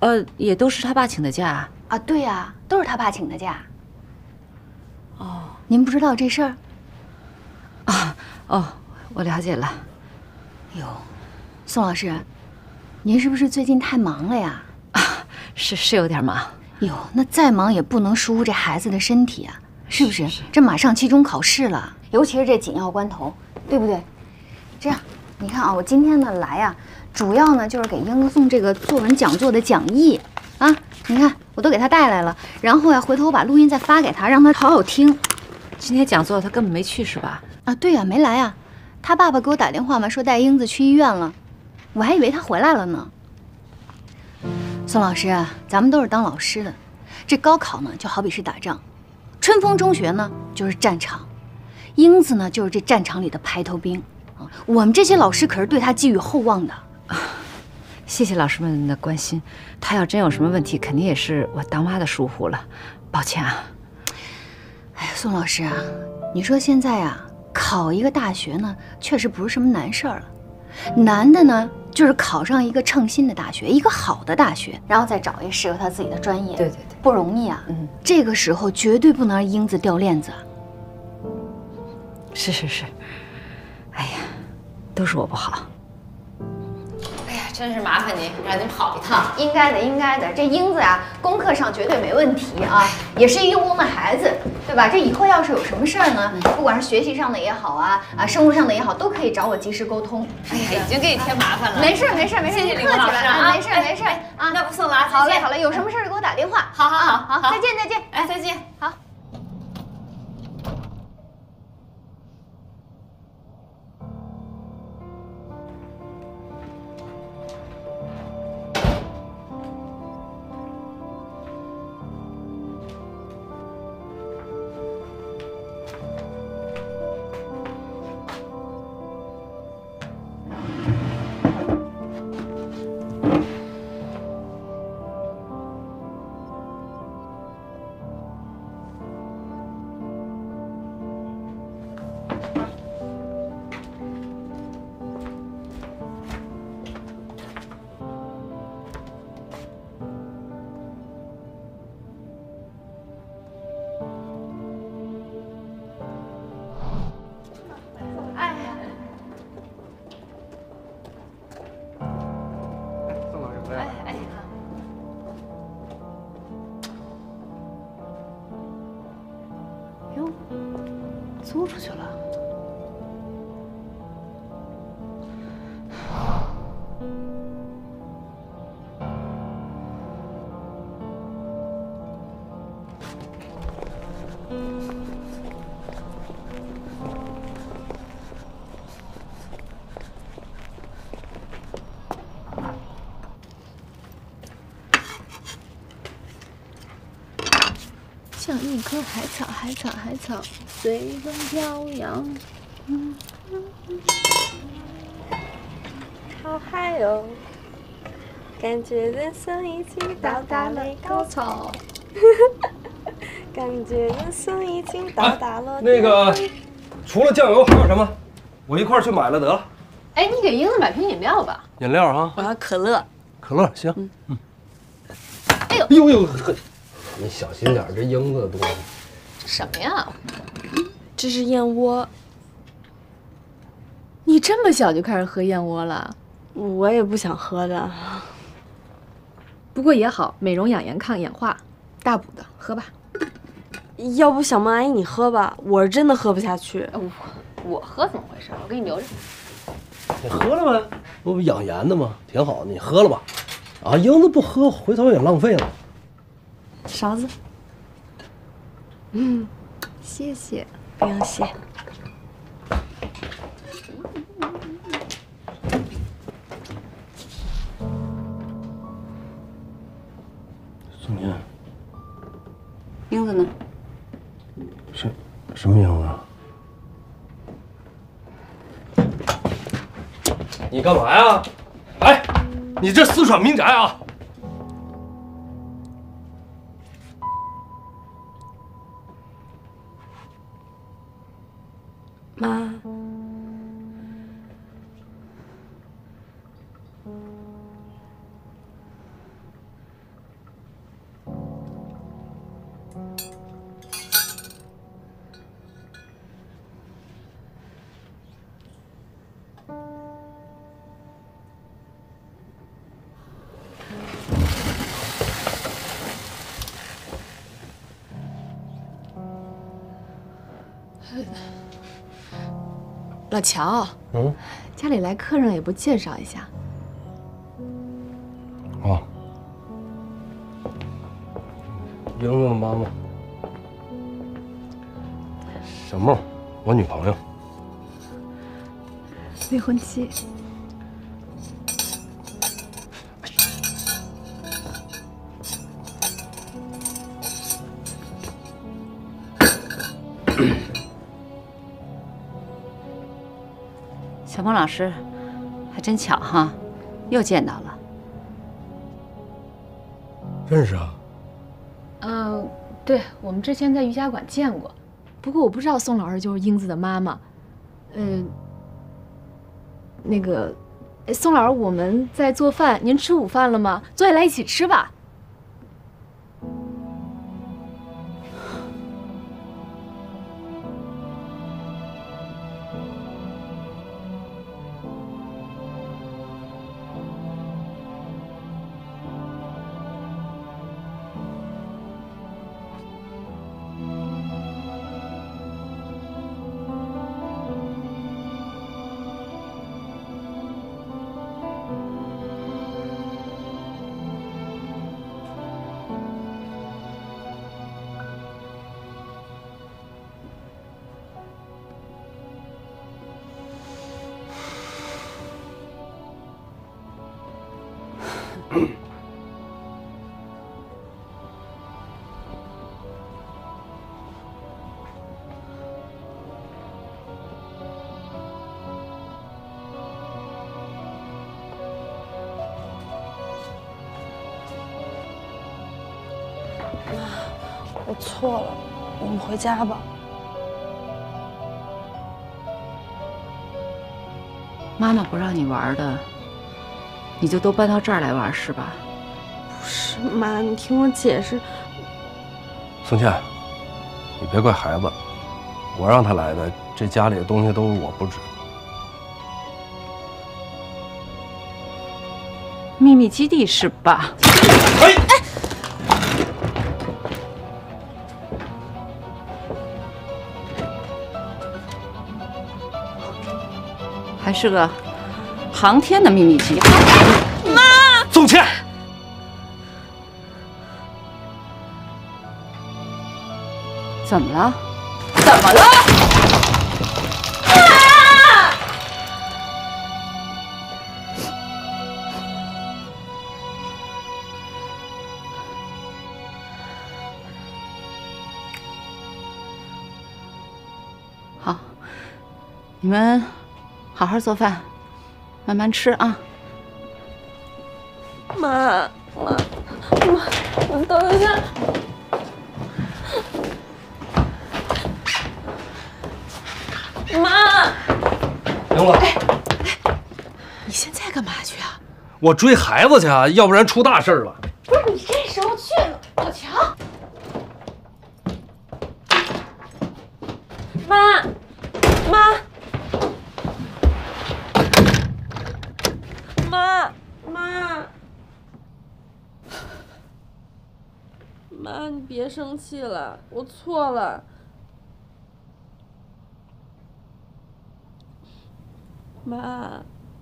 也都是他爸请的假啊？对呀，都是他爸请的假。哦，您不知道这事儿？ 哦，我了解了。 哟，宋老师，您是不是最近太忙了呀？ 是有点忙。 哟，那再忙也不能疏忽这孩子的身体啊，是不是？这马上期中考试了，尤其是这紧要关头，对不对？这样，你看啊，我今天呢来呀，主要呢就是给英子送这个作文讲座的讲义啊，你看我都给他带来了，然后呀，回头我把录音再发给他，让他好好听。 今天讲座他根本没去是吧？ 啊，对呀，没来呀。他爸爸给我打电话嘛，说带英子去医院了，我还以为他回来了呢。宋老师啊，咱们都是当老师的，这高考呢就好比是打仗，春风中学呢就是战场，英子呢就是这战场里的排头兵啊。我们这些老师可是对他寄予厚望的。 谢谢老师们的关心，他要真有什么问题，肯定也是我当妈的疏忽了，抱歉啊。 哎呀，宋老师啊，你说现在啊，考一个大学呢，确实不是什么难事儿了，难的呢就是考上一个称心的大学，一个好的大学，然后再找一个适合他自己的专业。 对， 不容易啊。这个时候绝对不能让英子掉链子。 是，哎呀，都是我不好。 哎呀，真是麻烦您，让您跑一趟。应该的。这英子啊，功课上绝对没问题啊，也是一用功的孩子，对吧？这以后要是有什么事儿呢，不管是学习上的也好啊，生活上的也好，都可以找我及时沟通。 哎呀，已经给你添麻烦了。 没事， 谢谢李老师啊，没事啊。 那不送了啊， 好嘞，有什么事儿给我打电话。好，再见。 哎，再见。 好。 租出去了。 像一棵海草，随风飘扬。 好嗨哦！感觉人生已经到达了高潮。感觉人生已经到达了。 那个，除了酱油还有什么？我一块儿去买了得了。 哎，你给英子买瓶饮料吧。 饮料啊？ 我要可乐。 可乐行。 哎呦！ 呦呦呵！你小心点，这英子的东西。 什么呀？ 这是燕窝。 你这么小就开始喝燕窝了？ 我也不想喝的。 不过也好，美容养颜抗氧化，大补的，喝吧。 要不小孟阿姨你喝吧，我是真的喝不下去。 我喝怎么回事？我给你留着。 你喝了呗，不养颜的吗？挺好，你喝了吧。啊，英子不喝，回头也浪费了。 勺子。谢谢。不用谢。 宋宁， 英子呢？ 什么英子？你干嘛呀？哎，你这私闯民宅啊！ 妈， 老乔，家里来客人也不介绍一下。 哦，英子的妈妈，小梦，我女朋友。 未婚妻。 小孟老师，还真巧哈，又见到了。 认识啊？ 对，我们之前在瑜伽馆见过，不过我不知道宋老师就是英子的妈妈。那个，宋老师，我们在做饭，您吃午饭了吗？坐下来一起吃吧。 我错了，我们回家吧。 妈妈不让你玩的，你就都搬到这儿来玩是吧？ 不是妈，你听我解释。 宋倩，你别怪孩子，我让他来的，这家里的东西都是我布置。 秘密基地是吧？还是个航天的秘密基地。 妈， 宋倩， 怎么了？怎么了？好，你们好好做饭，慢慢吃啊。 妈，你等一下。妈， 英子， 你现在干嘛去啊？ 我追孩子去啊，要不然出大事了。 不是你这时候去，老乔。 妈，妈，你别生气了，我错了。妈。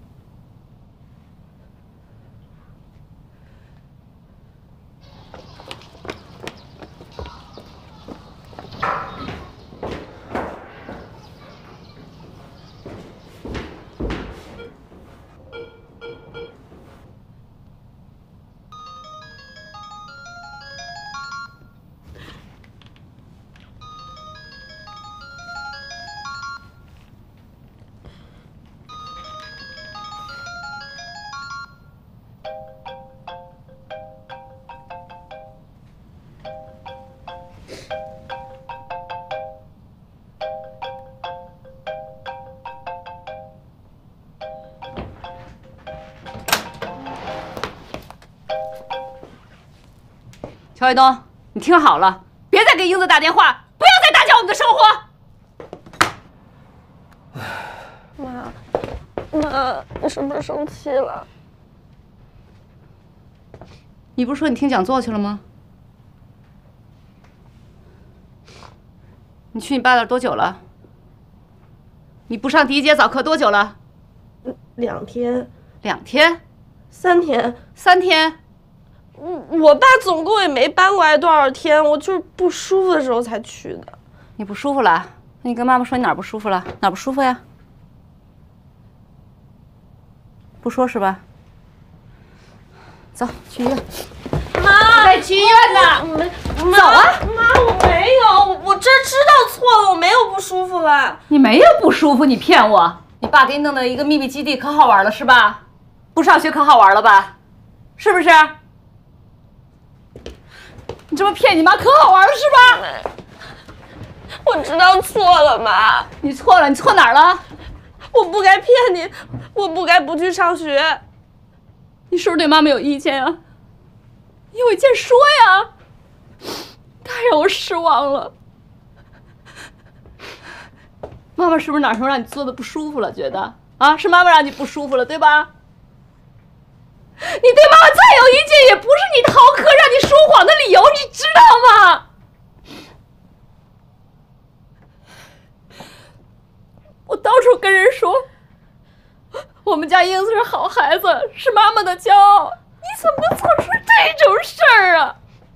乔卫东，你听好了，别再给英子打电话，不要再打搅我们的生活。 妈，你是不是生气了？ 你不是说你听讲座去了吗？你去你爸那儿多久了？ 你不上第一节早课多久了 ？2天。 2天 ？3天。 3天？ 我爸总共也没搬过来多少天，我就是不舒服的时候才去的。 你不舒服了？那你跟妈妈说你哪儿不舒服了？哪儿不舒服呀？不说是吧？走，去医院。 妈， 在去医院呢。走啊！ 妈，我没有，我这知道错了，我没有不舒服了。 你没有不舒服，你骗我！你爸给你弄的一个秘密基地，可好玩了是吧？不上学可好玩了吧？是不是？你这么骗你妈，可好玩了是吧？ 我知道错了，妈。 你错了，你错哪儿了？ 我不该骗你，我不该不去上学。 你是不是对妈妈有意见呀？你有意见说呀！太让我失望了。妈妈是不是哪时候让你做的不舒服了？觉得啊，是妈妈让你不舒服了，对吧？你对妈妈再有意见，也不是你逃课让你说谎的理由，你知道吗？我到处跟人说，我们家英子是好孩子，是妈妈的骄傲。你怎么能做出这种事儿啊？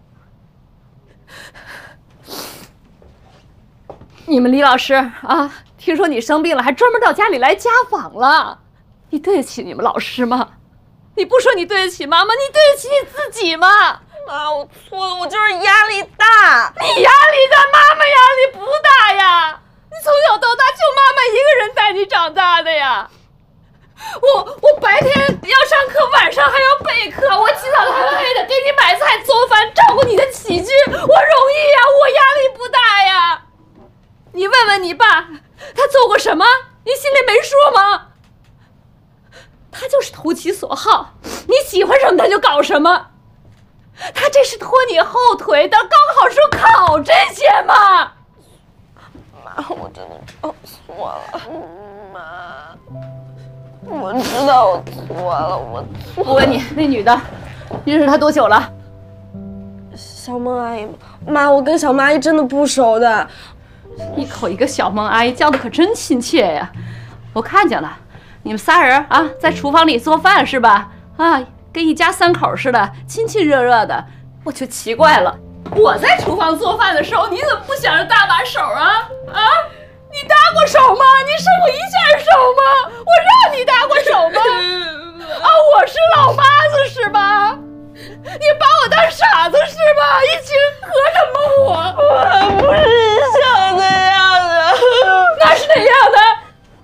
你们李老师啊，听说你生病了，还专门到家里来家访了。你对得起你们老师吗？你不说你对得起妈妈，你对得起你自己吗？ 妈，我错了，我就是压力大。 你压力大，妈妈压力不大呀。你从小到大就妈妈一个人带你长大的呀。我白天要上课，晚上还要备课，我起早贪黑的给你买菜做饭，照顾你的起居，我容易呀，我压力不大呀。你问问你爸，他做过什么？你心里没数吗？他就是投其所好，你喜欢什么他就搞什么。他这是拖你后腿的，高考时候考这些吗？ 妈，我真的知道错了。妈，我知道我错了，我错了。 我问你，那女的，你认识她多久了？ 小孟阿姨。妈，我跟小孟阿姨真的不熟的。 一口一个小孟阿姨，叫的可真亲切呀！我看见了，你们仨人啊，在厨房里做饭是吧？啊，跟一家3口似的，亲亲热热的。我就奇怪了，我在厨房做饭的时候，你怎么不想着搭把手啊？啊，你搭过手吗？你伸过一下手吗？我让你搭过手吗？啊，我是老妈子是吧？你把我当傻子是吧？一群合着蒙我。 我不是你想那样的。 那是哪样的？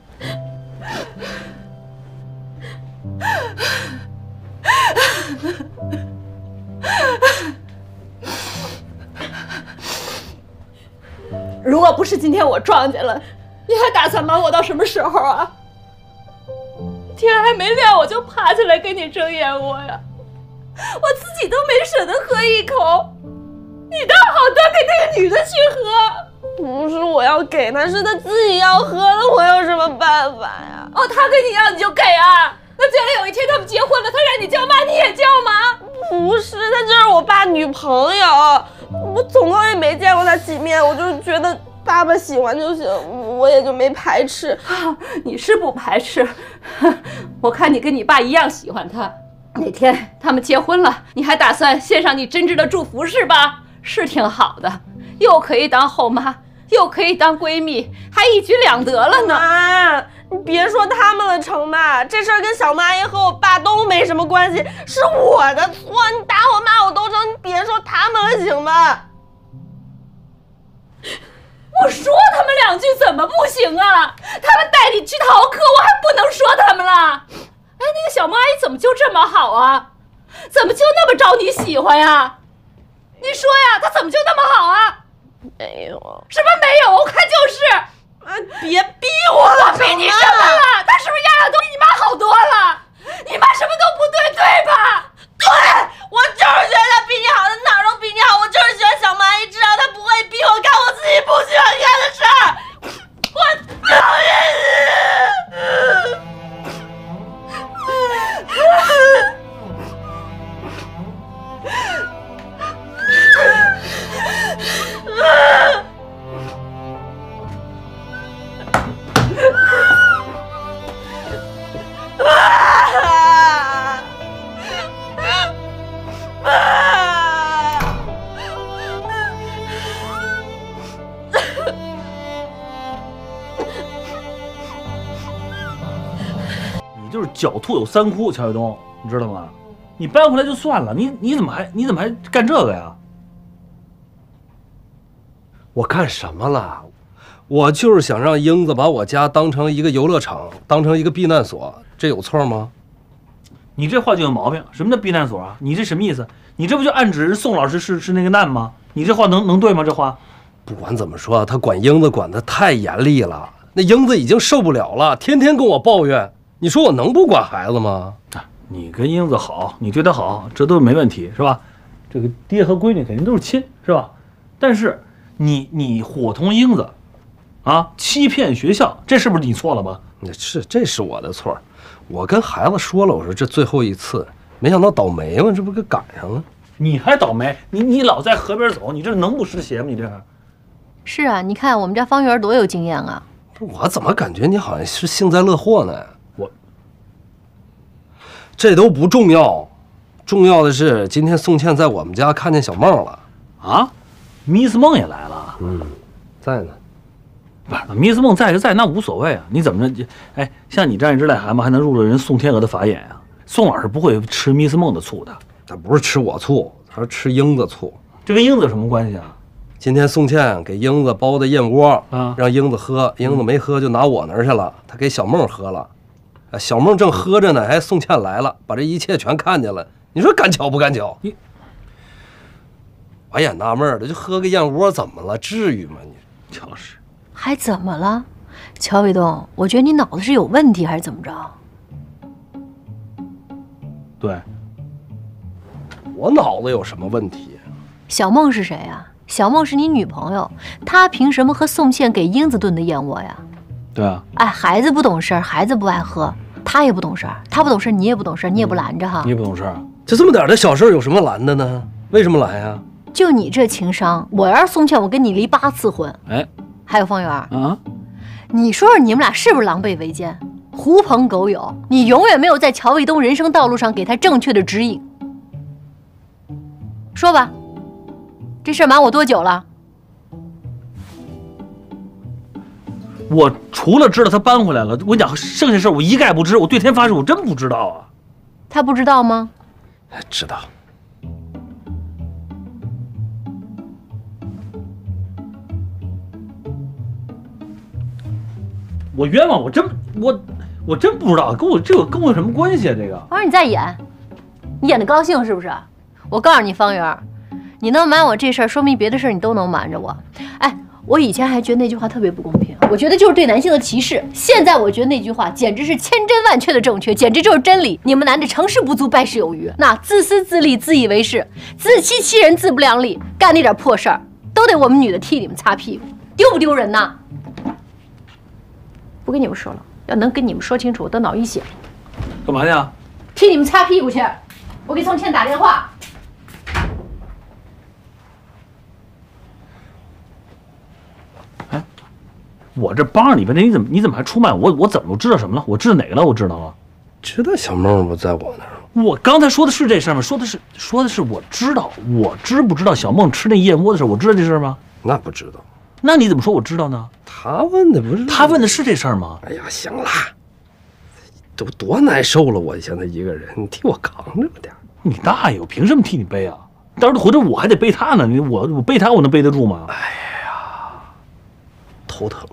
如果不是今天我撞见了，你还打算瞒我到什么时候啊？天还没亮我就爬起来跟你争眼窝呀！我自己都没舍得喝一口，你倒好端给那个女的去喝。 不是我要给他，是他自己要喝的，我有什么办法呀？ 哦，他跟你要你就给啊？那将来有一天他们结婚了，他让你叫妈你也叫吗？ 不是，她就是我爸女朋友，我总共也没见过她几面，我就觉得爸爸喜欢就行，我也就没排斥。 你是不排斥，我看你跟你爸一样喜欢他。哪天他们结婚了，你还打算献上你真挚的祝福是吧？是挺好的，又可以当后妈，又可以当闺蜜，还一举两得了呢。 妈，你别说他们了成吗？这事儿跟小妈姨和我爸都没什么关系，是我的错。你打我骂我都成，你别说他们了行吗？ 我说他们2句怎么不行啊？他们带你去逃课，我还不能说他们了？哎，那个小孟阿姨怎么就这么好啊？怎么就那么招你喜欢呀？你说呀，她怎么就那么好啊？ 没有。 什么没有？我看就是。 啊！别逼我了！ 我逼你什么了？她是不是样样都比你妈好多了？你妈什么都不对，对吧？ 对，我就是觉得她比你好，她哪儿都比你好。我就是喜欢小蚂蚁，至少她不会逼我干我自己不喜欢干的事儿。我讨厌你！ 狡兔有三窟，乔卫东，你知道吗？你搬回来就算了，你怎么还干这个呀？ 我干什么了？我就是想让英子把我家当成一个游乐场，当成一个避难所，这有错吗？ 你这话就有毛病。什么叫避难所啊？你这什么意思？你这不就暗指宋老师是那个难吗？你这话能对吗？这话？ 不管怎么说，他管英子管得太严厉了。那英子已经受不了了，天天跟我抱怨。你说我能不管孩子吗？ 你跟英子好，你对她好，这都没问题，是吧？这个爹和闺女肯定都是亲，是吧？但是你伙同英子，啊，欺骗学校，这是不是你错了吧？ 这是我的错。我跟孩子说了，我说这最后一次，没想到倒霉嘛，这不给赶上了。 你还倒霉？你老在河边走，你这能不湿鞋吗？你这是啊，你看我们家方圆多有经验啊。 我怎么感觉你好像是幸灾乐祸呢？这都不重要，重要的是今天宋倩在我们家看见小梦了。 啊，Miss 梦也来了。 在呢。 不是 Miss 梦在就在，那无所谓啊。你怎么着？哎，像你这样一只癞蛤蟆，还能入了人宋天娥的法眼啊？宋老师不会吃 Miss 梦的醋的。 他不是吃我醋，他是吃英子醋。 这跟英子有什么关系啊？ 今天宋倩给英子包的燕窝，让英子喝，英子没喝就拿我那儿去了，他给小梦喝了。小梦正喝着呢，宋倩来了，把这一切全看见了。你说赶巧不赶巧？我也纳闷了，就喝个燕窝怎么了？至于吗？你乔老师还怎么了？乔卫东，我觉得你脑子是有问题还是怎么着？ 对， 我脑子有什么问题？ 小梦是谁呀？小梦是你女朋友，她凭什么和宋倩给英子炖的燕窝呀？ 对啊， 哎，孩子不懂事儿，孩子不爱喝，他也不懂事儿，他不懂事儿，你也不懂事儿，你也不拦着哈。 你也不懂事儿， 就这么点的小事有什么拦的呢？为什么拦呀？ 就你这情商，我要是宋倩，我跟你离8次婚。 哎， 还有方圆啊， 你说说你们俩是不是狼狈为奸、狐朋狗友？你永远没有在乔卫东人生道路上给他正确的指引。说吧，这事儿瞒我多久了？ 我除了知道他搬回来了，我跟你讲，剩下事我一概不知。我对天发誓，我真不知道啊。 他不知道吗？ 知道。 我冤枉，我真不知道，跟我有什么关系啊？这个方圆，你在演，你演的高兴是不是？我告诉你，方圆，你能瞒我这事儿，说明别的事儿你都能瞒着我。哎。我以前还觉得那句话特别不公平，我觉得就是对男性的歧视。现在我觉得那句话简直是千真万确的正确，简直就是真理。你们男的成事不足败事有余，那自私自利、自以为是、自欺欺人、自不量力，干那点破事儿都得我们女的替你们擦屁股，丢不丢人呐？不跟你们说了，要能跟你们说清楚，我都脑溢血。 干嘛去啊？ 替你们擦屁股去。我给宋倩打电话。 我这帮着你半天，你怎么还出卖我？我怎么知道什么了？我知道哪个了？我知道了。 知道小梦不在我那儿。 我刚才说的是这事儿吗？说的是我知道，我知不知道小梦吃那燕窝的事儿？我知道这事儿吗？ 那不知道。 那你怎么说我知道呢？ 他问的不是？ 他问的是这事儿吗？ 哎呀，行了，都多难受了，我现在一个人，你替我扛着吧点。 你大爷，我凭什么替你背啊？到时候回头我还得背他呢，我背他，我能背得住吗？ 哎呀，头疼。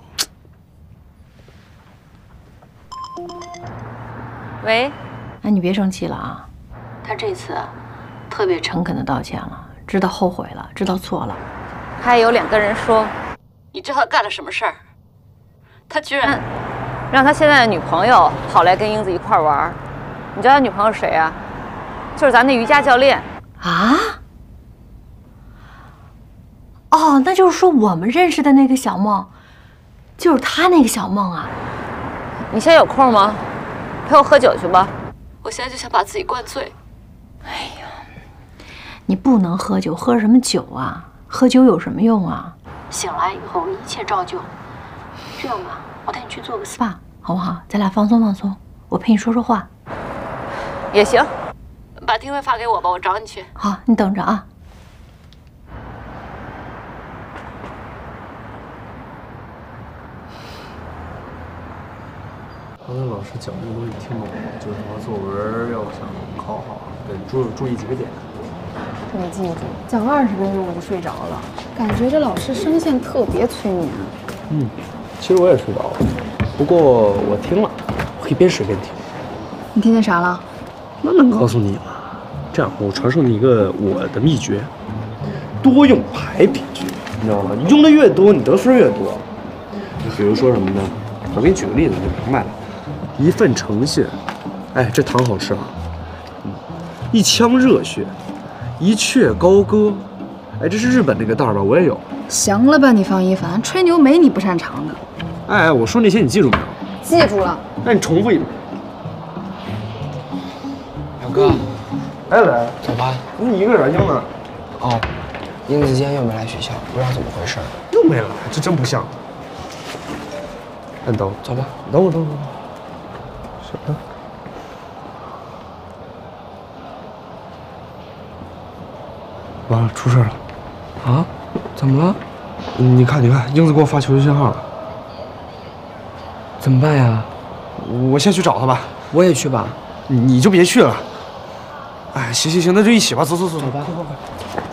喂，哎，你别生气了啊，他这次特别诚恳的道歉了，知道后悔了，知道错了。 他还有脸跟人说， 你知道他干了什么事儿？他居然让他现在的女朋友跑来跟英子一块玩。你知道他女朋友是谁啊？就是咱那瑜伽教练啊。哦，那就是说我们认识的那个小梦，就是他那个小梦啊。 你现在有空吗？陪我喝酒去吧。 我现在就想把自己灌醉。哎呀，你不能喝酒，喝什么酒啊？喝酒有什么用啊？醒来以后一切照旧。这样吧，我带你去做个 SPA， 好不好？咱俩放松放松，我陪你说说话。 也行。 把定位发给我吧，我找你去。好，你等着啊。 刚才老师讲这个东西听懂了，就是说作文要想考好，得注意几个点。 你记住，讲20分钟我就睡着了，感觉这老师声线特别催眠。 其实我也睡着了，不过我听了，我可以边睡边听。 你听见啥了？ 那能告诉你吗？这样，我传授你一个我的秘诀：多用排比句，你知道吗？你用的越多，你得分越多。就比如说什么呢？我给你举个例子，你就明白了。一份诚信，哎，这糖好吃啊。一腔热血，一阙高歌，哎，这是日本那个袋儿吧？我也有。 行了吧，你方一凡，吹牛没你不擅长的。 哎，我说那些你记住没有？ 记住了。 那你重复一遍。 表哥， 哎，来， 走吧。 你一个人，英呢？ 哦，英子今天又没来学校，不知道怎么回事。 又没来，这真不像。哎，等， 走吧。 等我。什么？完了，出事了。 啊？怎么了？ 你看，英子给我发求救信号了。 怎么办呀？ 我先去找她吧。 我也去吧。 你就别去了。哎，行，那就一起吧。走吧， 快。